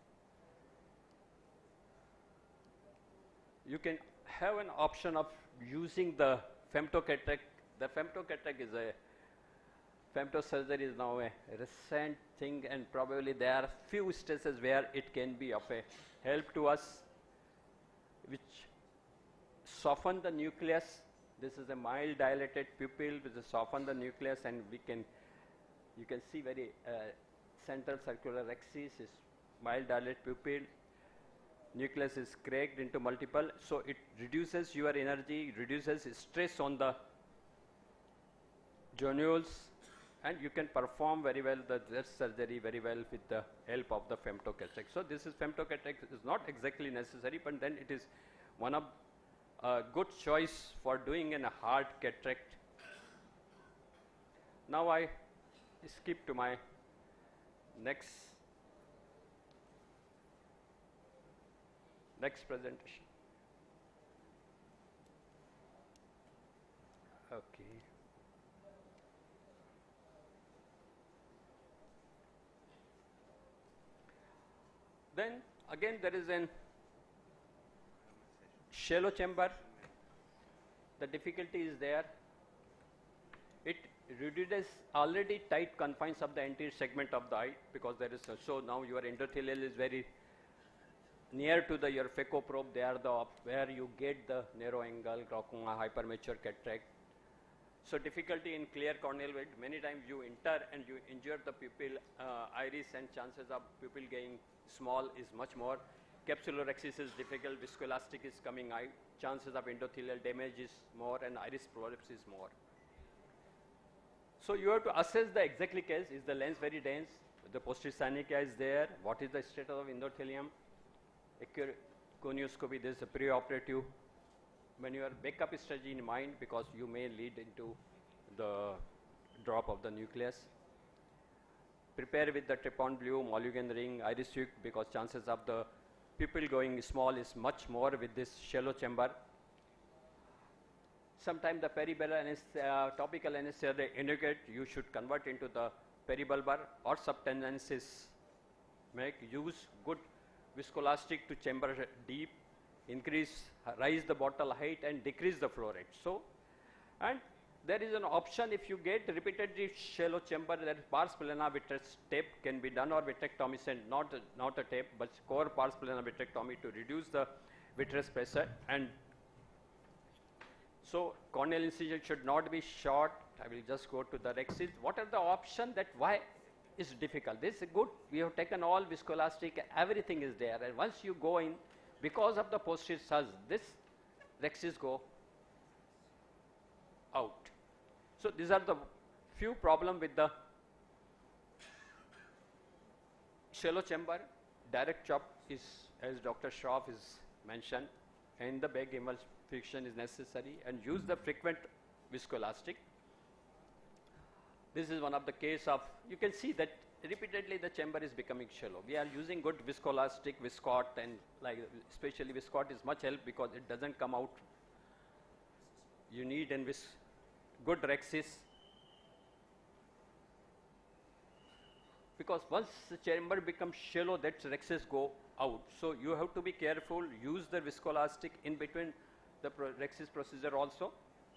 You can have an option of using the femtocataract. The femtocataract is a, femtosurgery is now a recent thing, and probably there are few stages where it can be of a help to us, which soften the nucleus. This is a mild dilated pupil which soften the nucleus, and we can, you can see very central circular rhexis is mild dilated pupil. Nucleus is cracked into multiple, so it reduces your energy, reduces stress on the zonules, and you can perform very well the surgery very well with the help of the femtocataract. So this is femtocataract is not exactly necessary, but then it is one of a good choice for doing in a hard cataract. Now I skip to my next presentation. Okay. Then again there is an shallow chamber. The difficulty is there. It reduces already tight confines of the anterior segment of the eye, because there is so now your endothelial is very near to the your phaco probe. They are the where you get the narrow angle glaucoma, hypermature cataract, So difficulty in clear corneal weight, many times you enter and you injure the pupil iris, and chances of pupil getting small is much more. Capsulorhexis is difficult, viscoelastic is coming out, chances of endothelial damage is more, and iris prolapse is more. So you have to assess the exactly case. Is the lens very dense? The posterior synechiae is there. What is the status of endothelium? Conioscopy, there is a preoperative. When you are backup strategy in mind, because you may lead into the drop of the nucleus. Prepare with the Trepon blue, Mulligan ring, iris hook, because chances of the pupil going small is much more with this shallow chamber. Sometimes the peribulbar anesthesia, topical anesthesia they indicate you should convert into the peribulbar or subtendensis. Use good viscoelastic to chamber deep, raise the bottle height and decrease the flow rate. So, and there is an option if you get repeatedly shallow chamber, that pars plana vitreous tape can be done, or vitrectomy, not a tape, but core pars plana vitrectomy to reduce the vitreous pressure. And so corneal incision should not be short. I will just go to the rexis. What are the options that why is difficult? This is good. We have taken all viscoelastic, everything is there. And once you go in, because of the posterior sus, this rexis go out. So these are the few problems with the shallow chamber. Direct chop is, as Dr. Shroff is mentioned, and the bag emulsification is necessary, and use the frequent viscoelastic. This is one of the case of, you can see that repeatedly the chamber is becoming shallow. We are using good viscoelastic, Viscot, and like especially Viscot is much help because it doesn't come out. You need and good rexis, because once the chamber becomes shallow, that rexis go out. So you have to be careful, use the viscoelastic in between the rexis procedure also.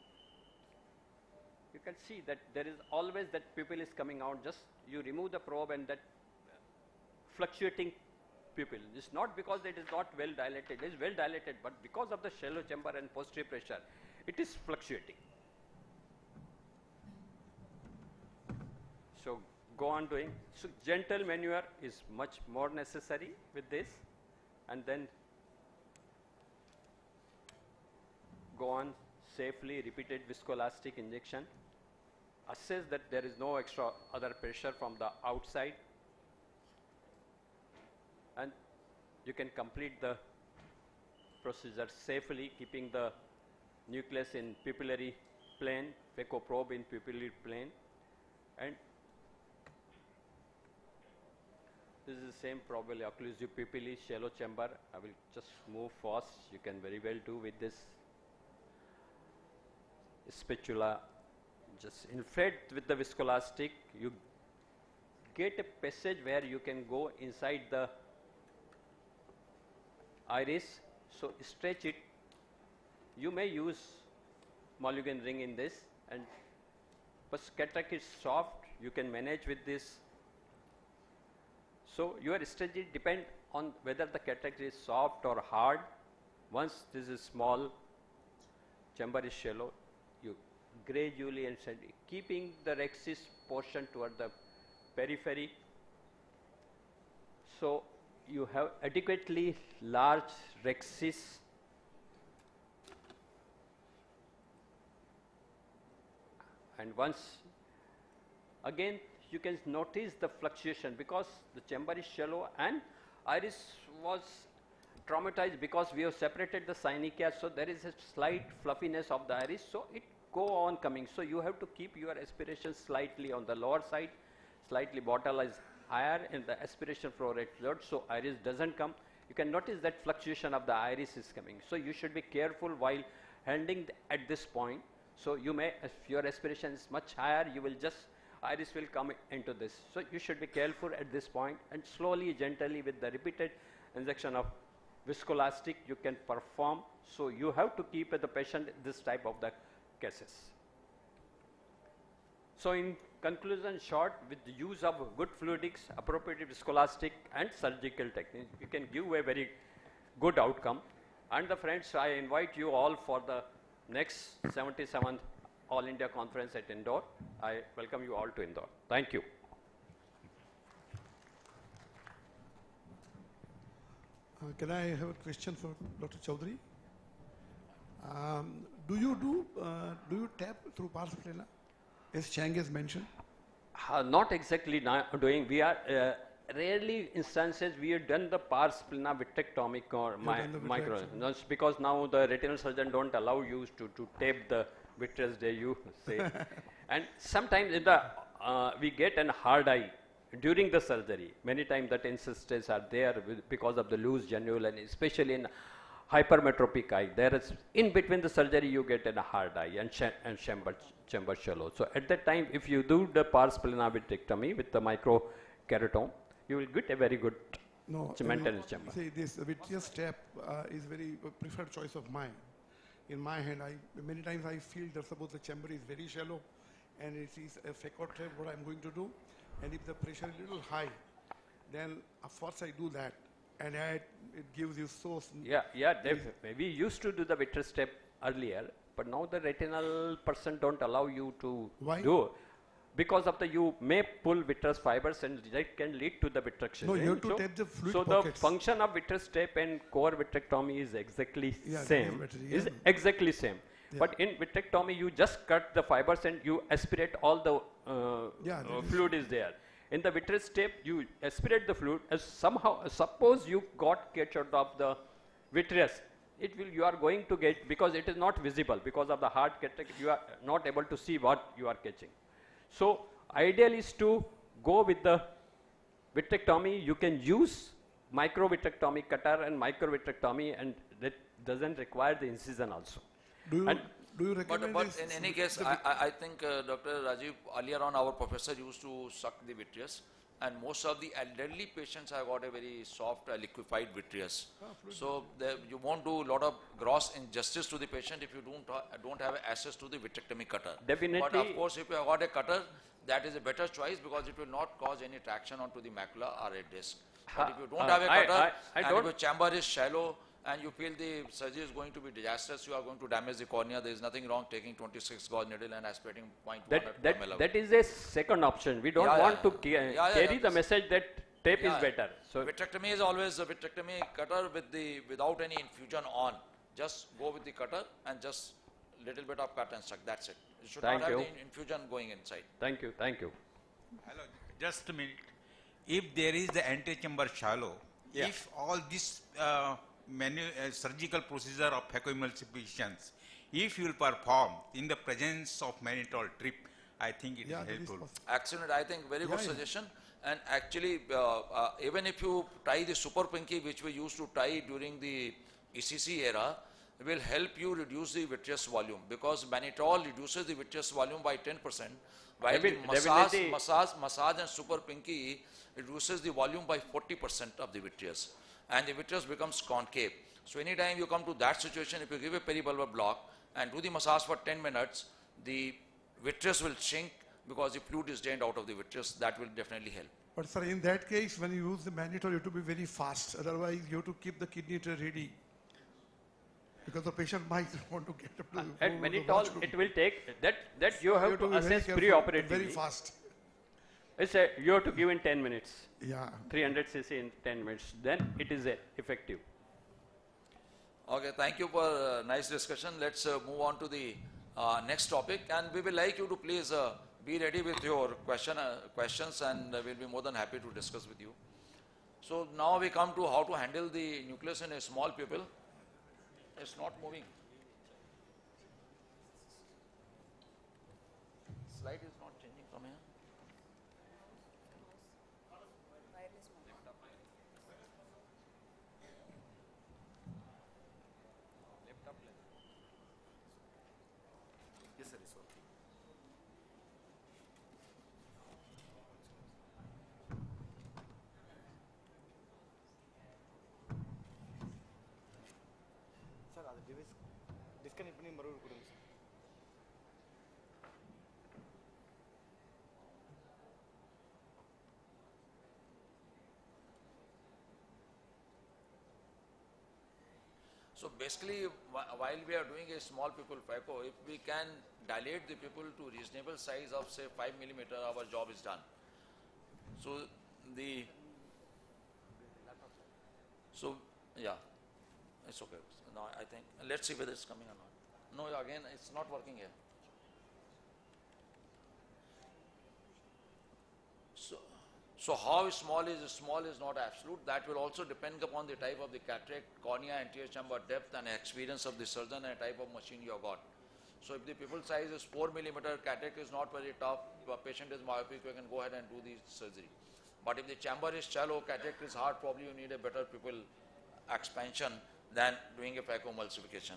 You can see that there is always that pupil is coming out, just you remove the probe and that fluctuating pupil. It's not because it is not well dilated, it is well dilated, but because of the shallow chamber and posterior pressure, it is fluctuating. So go on doing. So gentle maneuver is much more necessary with this, and then go on safely, repeated viscoelastic injection. Assess that there is no extra other pressure from the outside, and you can complete the procedure safely, keeping the nucleus in pupillary plane, phaco probe in pupillary plane, and this is the same probably occlusive pupillae, shallow chamber. I will just move fast. You can very well do with this spatula. Just inflate with the viscoelastic. You get a passage where you can go inside the iris. So stretch it. You may use Mulligan ring in this, and but cataract is soft. You can manage with this. So your strategy depend on whether the cataract is soft or hard. Once this is small, chamber is shallow, you gradually and steadily, keeping the rexis portion toward the periphery. So you have adequately large rexis. And once again, you can notice the fluctuation because the chamber is shallow and iris was traumatized because we have separated the synechia. So there is a slight fluffiness of the iris. So it go on coming. So you have to keep your aspiration slightly on the lower side, slightly bottle is higher and the aspiration flow rate low. So iris doesn't come. You can notice that fluctuation of the iris is coming. So you should be careful while handling at this point. So you may, if your aspiration is much higher, you will just iris will come into this. So you should be careful at this point, and slowly, gently with the repeated injection of viscoelastic you can perform. So you have to keep the patient this type of the cases. So in conclusion, short, with the use of good fluidics, appropriate viscoelastic and surgical technique, you can give a very good outcome. And the friends, I invite you all for the next 77th All India Conference at Indore. I welcome you all to Indore. Thank you.
Can I have a question for Dr. Chaudhary? Do you tap through pars plana, as Chang has mentioned?
Not exactly doing. We are rarely instances we have done the pars plana vitrectomy or micro. That's because now the retinal surgeon don't allow you to tape the vitreous. They you say, and sometimes in the we get an hard eye during the surgery. Many times that instances are there because of the loose granule, and especially in hypermetropic eye. There is in between the surgery you get a hard eye and chamber shallow. So at that time, if you do the pars plana vitrectomy with the microkeratome, you will get a very good maintenance chamber.
See, this vitreous step is very preferred choice of mine. In my hand, many times I feel that suppose the chamber is very shallow and it is a phaco trap what I'm going to do, and if the pressure is a little high, then of course I do that, and it gives you so.
We used to do the vitreous step earlier, but now the retinal person don't allow you to do. Because of the you may pull vitreous fibers and that can lead to the vitrection.
No, you have to tape the fluid
so
pockets.
The function of vitreous tape and core vitrectomy is exactly same.
Is
exactly same. Yeah. But in vitrectomy, you just cut the fibers and you aspirate all the fluid is there. In the vitreous tape, you aspirate the fluid. As somehow, suppose you got captured of the vitreous, you are going to get, because it is not visible because of the hard cataract, you are not able to see what you are catching. So ideal is to go with the vitrectomy. You can use microvitrectomy cutter and microvitrectomy, and that doesn't require the incision also.
Do you recommend
but in any case, I think Dr. Rajiv, earlier on our professor used to suck the vitreous, and most of the elderly patients have got a very soft liquefied vitreous. So you won't do a lot of gross injustice to the patient if you don't have access to the vitrectomy cutter.
Definitely.
But of course, if you have got a cutter, that is a better choice because it will not cause any traction onto the macula or a disc. But if you don't have a cutter and if your chamber is shallow and you feel the surgery is going to be disastrous, you are going to damage the cornea. There is nothing wrong taking 26 gauge needle and aspirating 0.1 ml.
That is a second option. We don't want to carry the message that tape is better. So
vitrectomy is always a vitrectomy cutter without any infusion on. Just go with the cutter and just little bit of cut and suck. That's it. You should not have the infusion going inside.
Thank you. Thank you.
Hello. Just a minute. If there is the antechamber shallow, if all this surgical procedure of phacoemulsifications, if you will perform in the presence of mannitol trip, I think it is helpful.
Excellent. I think very good suggestion. And actually, even if you tie the super pinky, which we used to tie during the ECC era, will help you reduce the vitreous volume, because mannitol reduces the vitreous volume by 10%, while the massage and super pinky reduces the volume by 40% of the vitreous, and the vitreous becomes concave. So anytime you come to that situation, if you give a peribulbar block and do the massage for 10 minutes, the vitreous will shrink because the fluid is drained out of the vitreous. That will definitely help.
But sir, in that case, when you use the mannitol, you have to be very fast. Otherwise, you have to keep the kidney tray ready, because the patient might want to get up to
at mannitol, it will take that you have to assess pre-operatively.
Very fast.
It's you have to give in 10 minutes.
Yeah.
300 cc in 10 minutes. Then it is effective.
Okay, thank you for a nice discussion. Let's move on to the next topic, and we will like you to please be ready with your questions, and we'll be more than happy to discuss with you. So now we come to how to handle the nucleus in a small pupil. It's not moving. Slide is not changing from here. Yes, sir, it's okay.
Sir, the device disconnect பண்ணி மறுபடியும் கொடுங்க sir.
So basically, while we are doing a small pupil phaco, if we can dilate the pupil to reasonable size of say 5 millimeter, our job is done. So the, so yeah, it's okay. Now I think, let's see whether it's coming or not. No, again, it's not working here. So how small is not absolute. That will also depend upon the type of the cataract, cornea, anterior chamber depth, and experience of the surgeon and type of machine you have got. So if the pupil size is 4 millimeter, cataract is not very tough, the patient is myopic, you can go ahead and do the surgery. But if the chamber is shallow, cataract is hard, probably you need a better pupil expansion than doing a phacoemulsification.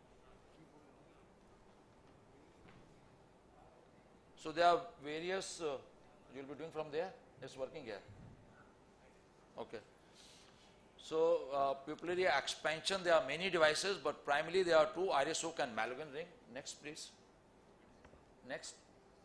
So there are various, you'll be doing from there? It's working here. Okay. So pupillary expansion, there are many devices, but primarily there are two, iris hook and Mallowan ring. Next, please. Next.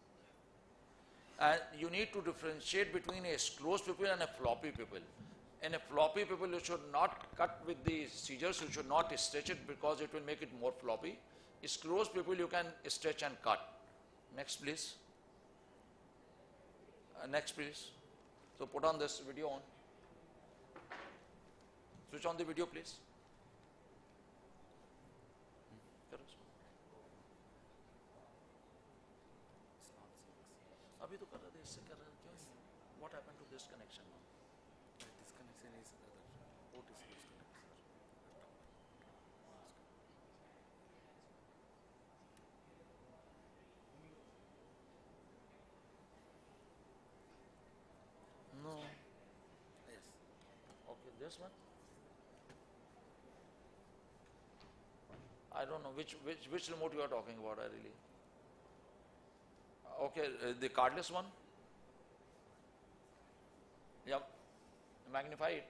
And you need to differentiate between a closed pupil and a floppy pupil. In a floppy pupil, you should not cut with the scissors, you should not stretch it because it will make it more floppy. A closed pupil, you can stretch and cut. Next, please. Next, please. So put on this video on. Switch on the video, please. अभी तो कर रहे थे, इससे कर रहे थे, क्यों? What happened to this connection now?
This connection is other port is disconnected.
No.
Yes.
Okay, this one. I don't know which remote you are talking about. I really. Okay, the cardless one. Yeah, magnify it.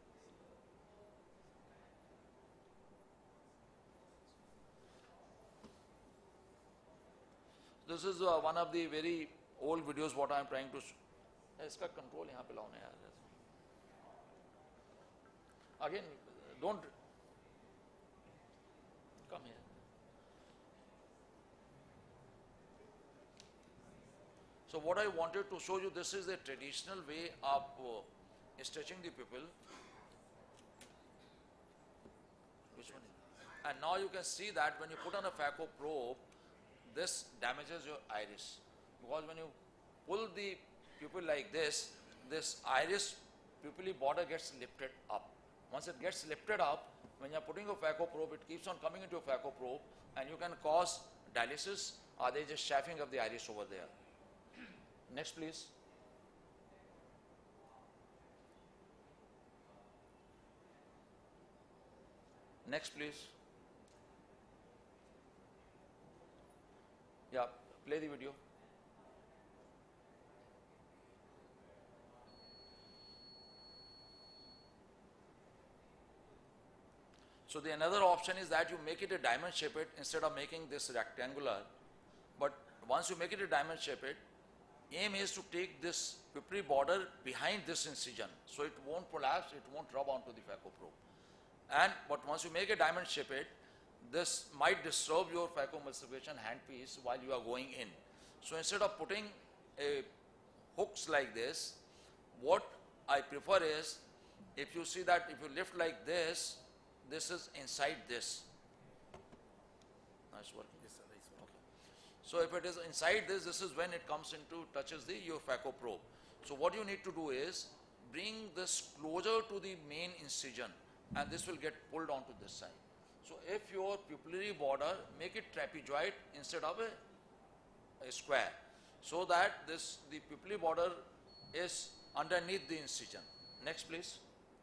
This is one of the very old videos. What I am trying to. इसका control यहाँ पे लाने यार. Again, don't come here. So what I wanted to show you, this is the traditional way of stretching the pupil. Which one? And now you can see that when you put on a phaco probe, this damages your iris, because when you pull the pupil like this iris pupillary border gets lifted up. Once it gets lifted up, when you are putting a phaco probe, it keeps on coming into a phaco probe, and you can cause dialysis or there is just chafing of the iris over there. Next, please. Next, please. Yeah, play the video. So the another option is that you make it a diamond shaped instead of making this rectangular. But once you make it a diamond shaped, aim is to take this pupillary border behind this incision, so it won't collapse, it won't rub onto the phaco probe. But once you make a diamond shaped, this might disturb your phacoemulsification handpiece while you are going in. So instead of putting a hooks like this, what I prefer is, if you see that if you lift like this, this is inside this. Nice working.
Yes, sir. Nice one.
Okay. So if it is inside this, this is when it comes into, touches the your phaco probe. So what you need to do is bring this closer to the main incision, and this will get pulled onto this side. So if your pupillary border, make it trapezoid instead of a square, so that the pupillary border is underneath the incision. Next, please.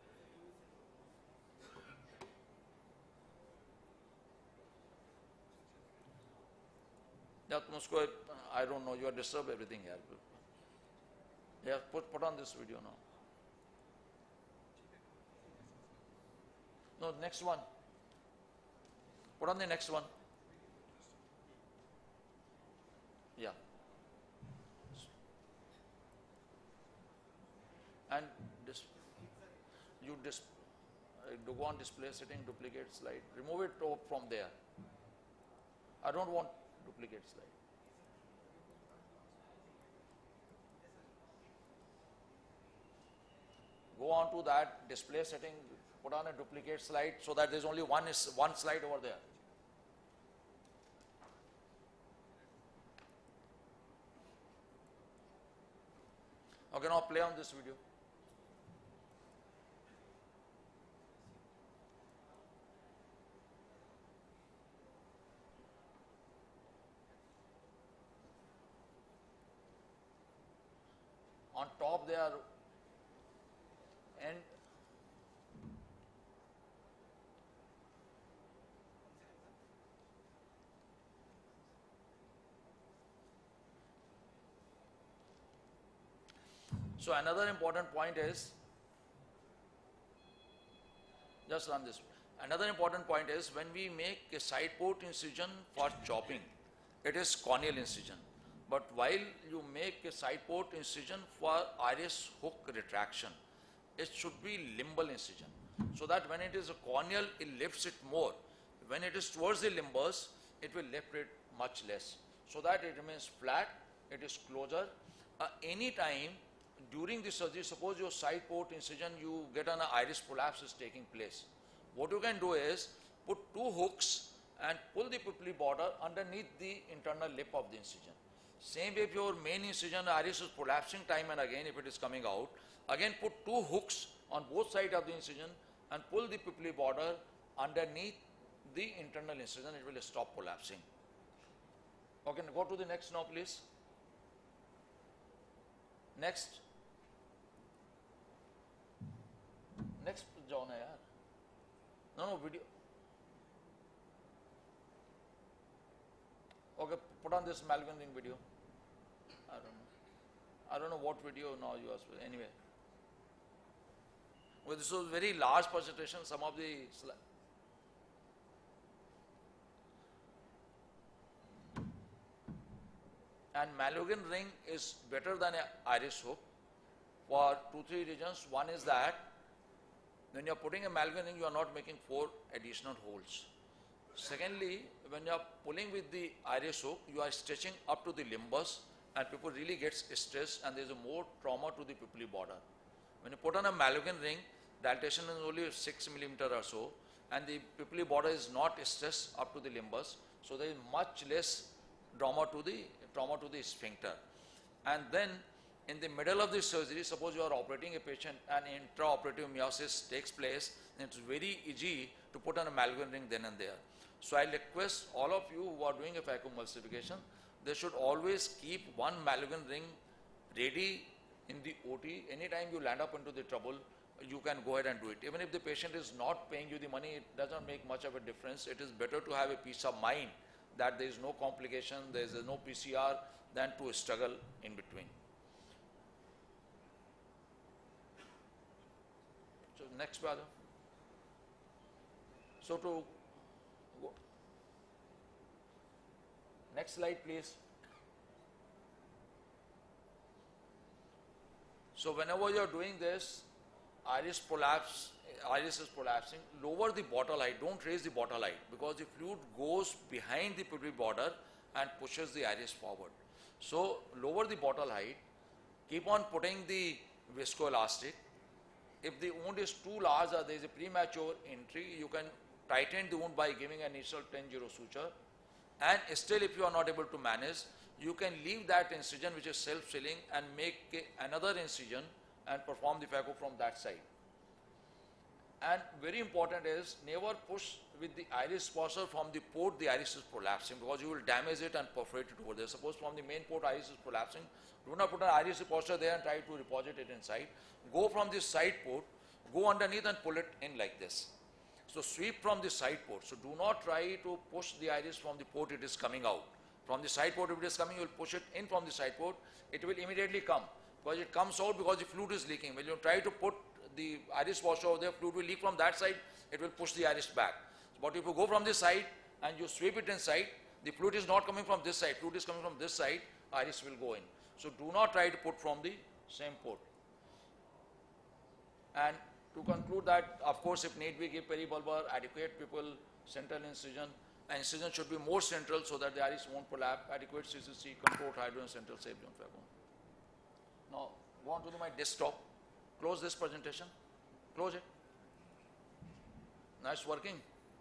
I don't know, you are disturbed everything here. Yeah, put on this video now. No, next one. Put on the next one. Yeah. And this, go on display setting, duplicate slide, remove it from there. I don't want duplicate slide. Go on to that display setting, put on a duplicate slide so that there's only one slide over there. Okay, now play on this video. On top they are and so another important point is, just run this. Another important point is when we make a side port incision for chopping, it is corneal incision. But while you make a side port incision for iris hook retraction, it should be limbal incision. So that when it is a corneal, it lifts it more. When it is towards the limbus, it will lift it much less. So that it remains flat, it is closer. Any time during the surgery, suppose your side port incision, you get an iris prolapse is taking place. What you can do is put two hooks and pull the pupillary border underneath the internal lip of the incision. Same way if your main incision iris is prolapsing time and again if it is coming out, again put two hooks on both sides of the incision and pull the pupillary border underneath the internal incision, it will stop prolapsing. Okay, go to the next now please. Next. Next जाओ ना यार. No, video. Okay, put on this Malvin Ring video. I don't know what video now you are. Anyway. Well, this was very large presentation. Some of the and Malvin Ring is better than an iris hook for 2-3 reasons. One is that when you are putting a Malvin Ring, you are not making 4 additional holes. Secondly, when you are pulling with the iris hook, you are stretching up to the limbus and people really get stressed and there is a more trauma to the pupillary border. When you put on a Malvin Ring, dilatation is only 6 millimeter or so and the pupillary border is not stressed up to the limbus, so there is much less trauma to the sphincter. And then in the middle of the surgery, suppose you are operating a patient and intraoperative meiosis takes place, then it's very easy to put on a Malvin Ring then and there. So I request all of you who are doing a phacoemulsification, they should always keep one Malvin Ring ready in the OT. Anytime you land up into the trouble, you can go ahead and do it. Even if the patient is not paying you the money, it doesn't make much of a difference. It is better to have a peace of mind that there is no complication, there is no PCR, than to struggle in between. So next brother. So to go. Next slide please. So whenever you are doing this, iris is prolapsing, lower the bottle height, don't raise the bottle height because the fluid goes behind the pupillary border and pushes the iris forward. So lower the bottle height, keep on putting the viscoelastic. If the wound is too large or there is a premature entry, you can tighten the wound by giving an initial 10-0 suture. And still if you are not able to manage, you can leave that incision which is self-sealing and make another incision and perform the phaco from that side. And very important is never push with the iris sponsor from the port the iris is prolapsing because you will damage it and perforate it over there. Suppose from the main port iris is prolapsing, do not put an iris sponsor there and try to deposit it inside. Go from the side port, go underneath and pull it in like this. So sweep from the side port. So do not try to push the iris from the port it is coming out. From the side port if it is coming, you will push it in from the side port, it will immediately come. Because it comes out because the fluid is leaking. When you try to put the iris washer over there, fluid will leak from that side, it will push the iris back. But if you go from this side and you sweep it inside, the fluid is not coming from this side, fluid is coming from this side, iris will go in. So do not try to put from the same port. And To conclude that, of course, if need be, give peribulbar, adequate pupil, central incision, and incision should be more central so that the iris won't prolapse, adequate CCC, controlled hydrogen central safe zone phaco. Now, go on to my desktop, close this presentation, close it. Nice working.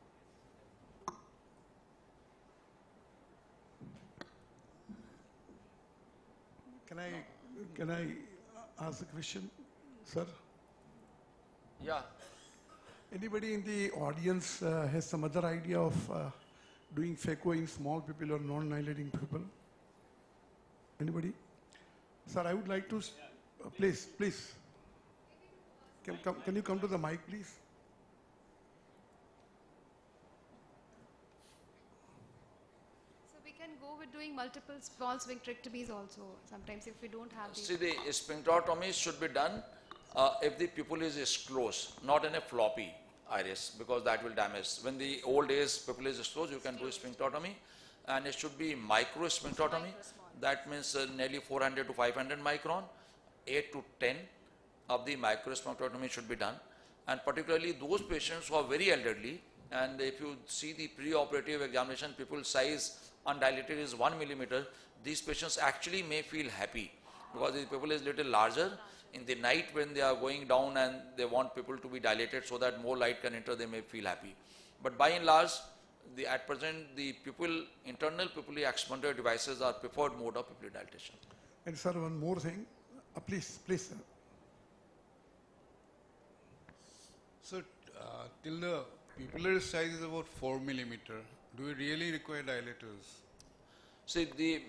Can I ask a question, sir?
Yeah.
Anybody in the audience has some other idea of doing phaco in small people or non-dilating people? Anybody? Sir, I would like to, please. Can you come to the mic, please?
So we can go with doing multiple small sphincterectomies also, sometimes if we don't have the...
See, the sphincterotomy should be done if the pupil is closed, not in a floppy iris, because that will damage. When the old age pupil is closed, you can do sphincterotomy, and it should be micro sphincterotomy. That means nearly 400 to 500 micron, 8 to 10 of the micro sphincterotomy should be done. And particularly those patients who are very elderly, and if you see the pre-operative examination, pupil size undilated is 1 millimeter, these patients actually may feel happy because the pupil is little larger. In the night when they are going down and they want people to be dilated so that more light can enter, they may feel happy. But by and large, at present, the internal pupillary expander devices are preferred mode of pupillary dilatation.
And sir, one more thing. Please, sir.
So, till the pupillary size is about 4 millimeter, do we really require dilators?
See,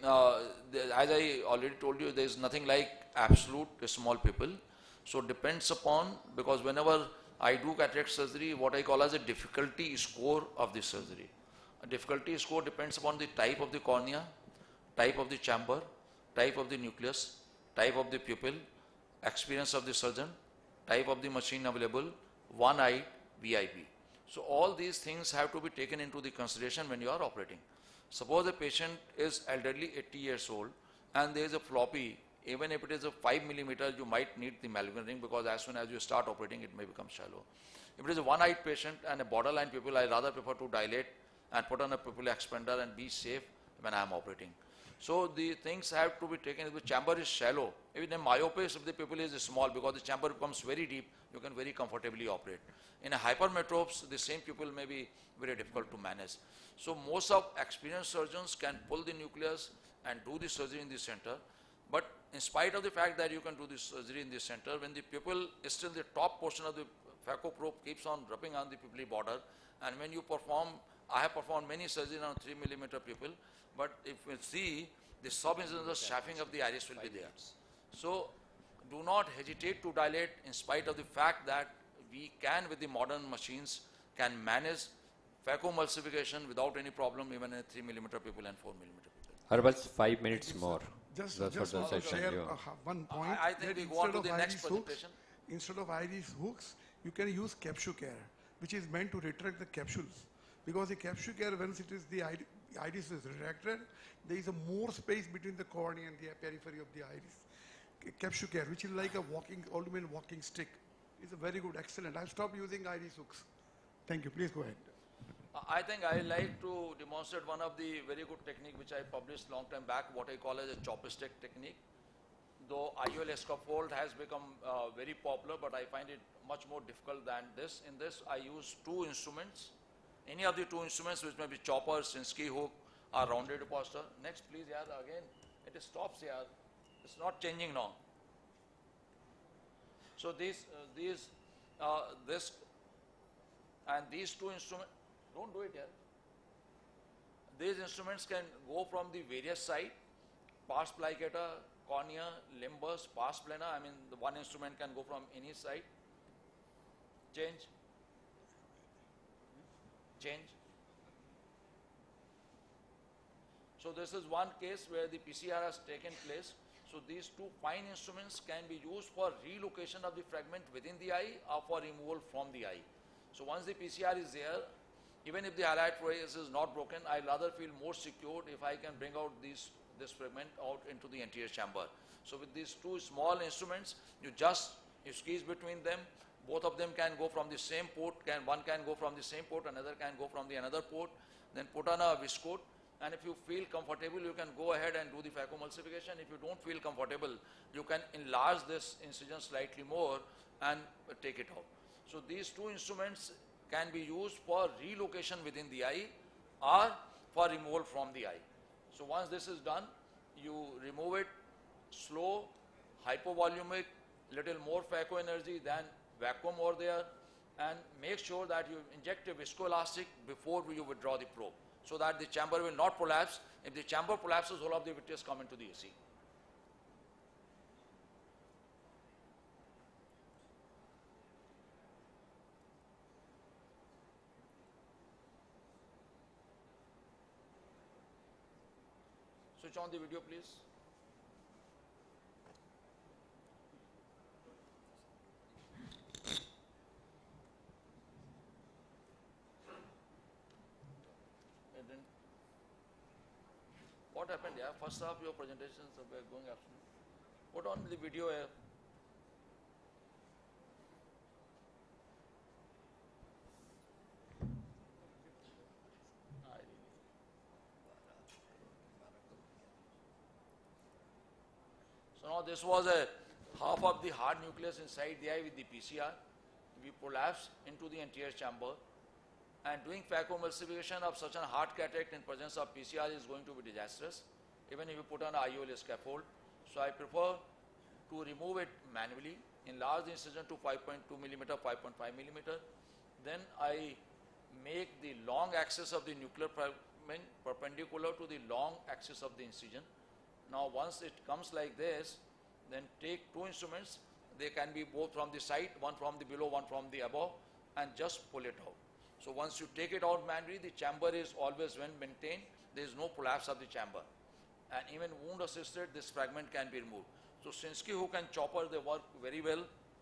as I already told you, there is nothing like absolute small pupil. So depends upon, because whenever I do cataract surgery, what I call as a difficulty score of the surgery. A difficulty score depends upon the type of the cornea, type of the chamber, type of the nucleus, type of the pupil, experience of the surgeon, type of the machine available, one eye, VIP. So all these things have to be taken into the consideration when you are operating. Suppose a patient is elderly, 80 years old, and there is a floppy, even if it is a 5 millimeter, you might need the Malvern ring, because as soon as you start operating, it may become shallow. If it is a one-eyed patient and a borderline pupil, I rather prefer to dilate and put on a pupillary expander and be safe when I am operating. So the things have to be taken. If the chamber is shallow, even in myopes, if the pupil is small, because the chamber becomes very deep, you can very comfortably operate. In a hypermetropes, the same pupil may be very difficult to manage. So most of experienced surgeons can pull the nucleus and do the surgery in the center. But in spite of the fact that you can do the surgery in the center, when the pupil is still the top portion of the phaco probe keeps on rubbing on the pupillary border, and when you perform, I have performed many surgeries on 3 millimeter pupil, but if you see, the sub-incisional shaffing of the iris will be there. So do not hesitate to dilate, in spite of the fact that we can, with the modern machines, can manage phacoemulsification without any problem, even in a 3 millimeter pupil and 4 millimeter pupil.
Harbals, 5 minutes more.
Just
That's
want
what
to
the
share
session.
one point.
I think
that
we go on to
instead
the
of
next
iris hooks,
presentation.
Instead of iris hooks, you can use capsule care, which is meant to retract the capsules. Because the capsule care, once it is the iris is retracted, there is a more space between the cornea and the periphery of the iris. Capsule care, which is like a ultimate walking stick, is a very good, excellent. I'll stop using iris hooks. Thank you. Please go ahead.
I think I like to demonstrate one of the very good technique which I published long time back, what I call as a chopstick technique. Though IOL scaffold has become very popular, but I find it much more difficult than this. In this, I use two instruments. Any of the two instruments, which may be chopper, Sinskey hook, or rounded depositor. Next, please, yeah, again, it stops here. It's not changing now. So this and these two instruments, don't do it here. These instruments can go from the various side, pars plicata, cornea, limbus, pars plana. I mean, the one instrument can go from any side. Change. So this is one case where the PCR has taken place. So these two fine instruments can be used for relocation of the fragment within the eye or for removal from the eye. So once the PCR is there, even if the highlight trace is not broken, I rather feel more secured if I can bring out this fragment out into the anterior chamber. So with these two small instruments, you squeeze between them, Both of them can go from the same port, one can go from the same port, another can go from the another port, then put on a viscoat, and if you feel comfortable, you can go ahead and do the phacoemulsification. If you don't feel comfortable, you can enlarge this incision slightly more and take it out. So these two instruments can be used for relocation within the eye or for removal from the eye. So once this is done, you remove it slow, hypovolumic, little more phaco energy than vacuum over there, and make sure that you inject a viscoelastic before you withdraw the probe, so that the chamber will not prolapse. If the chamber collapses, all of the vitreous come into the AC. Switch on the video, please. What happened? Yeah, first half your presentations were going absolutely. Put on the video here. So now this was a half of the hard nucleus inside the eye with the PCR. We prolapse into the anterior chamber, and doing phacoemulsification of such a hard cataract in presence of PCR is going to be disastrous, even if you put on an IOL scaffold. So I prefer to remove it manually, enlarge the incision to 5.2 millimeter, 5.5 millimeter. Then I make the long axis of the nuclear fragment perpendicular to the long axis of the incision. Now once it comes like this, then take two instruments. They can be both from the side, one from the below, one from the above, and just pull it out. So once you take it out manually, the chamber is always well maintained. There is no collapse of the chamber. And even wound assisted, this fragment can be removed. So Shinsky hook and chopper, they work very well.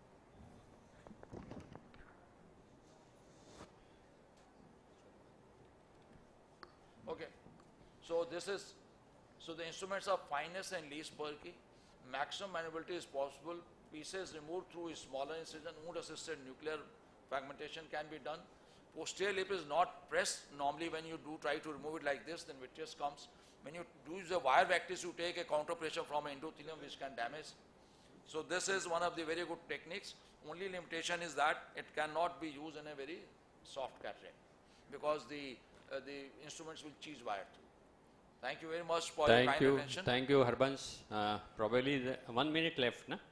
Okay. So this is, so the instruments are finest and least bulky. Maximum maneuverability is possible. Pieces removed through a smaller incision, wound assisted nuclear fragmentation can be done. Posterior lip is not pressed. Normally when you do try to remove it like this, then vitreous comes. When you use a wire vectis, you take a counter pressure from an endothelium which can damage. So this is one of the very good techniques. Only limitation is that it cannot be used in a very soft cataract, because the instruments will cheese wire through. Thank you very much for your kind attention.
Thank you, Harbans. Probably 1 minute left, na?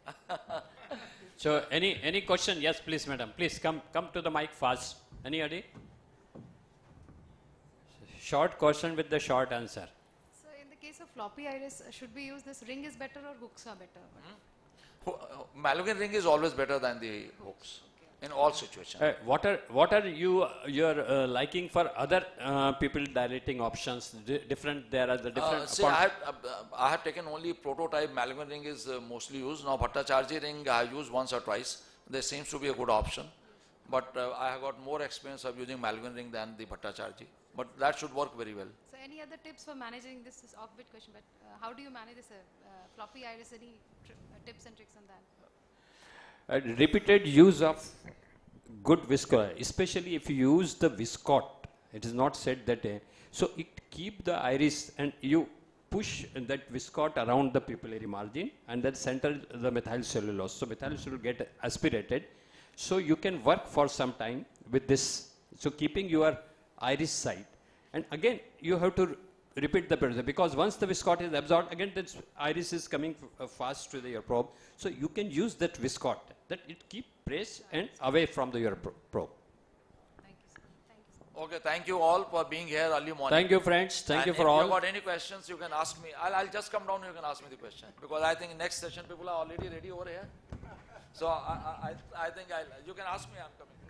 So any question? Yes, please, madam. Please come to the mic fast. Anybody? Short question with the short answer.
So in the case of floppy iris, should we use this ring is better or hooks are better?
Malvern ring is always better than the hooks in all situations.
What are your liking for other people dilating options? Different. There are the different.
See, I have taken only prototype. Malvern ring is mostly used. Now Bhattacharjee ring I have used once or twice. There seems to be a good option, but I have got more experience of using Malvern ring than the Bhattacharjee. But that should work very well.
So any other tips for managing this? Is off-bit question, but how do you manage this floppy iris? Any tips and tricks on that?
Repeated use of good viscot, especially if you use the viscot. It is not said that so it keep the iris, and you push that viscot around the pupillary margin and then center the methyl cellulose. So methyl cellulose get aspirated. So you can work for some time with this. So keeping your iris side, and again you have to repeat the process, because once the viscot is absorbed, again that iris is coming fast to your probe. So you can use that viscot, that it keep pressed and away from your probe.
Thank you, sir. Thank you, sir.
Okay, thank you all for being here early morning.
Thank you, friends. Thank you for
all.
all.
If you got any questions, you can ask me. I'll just come down, you can ask me the question, because I think next session people are already ready over here. So I think you can ask me, I'm coming.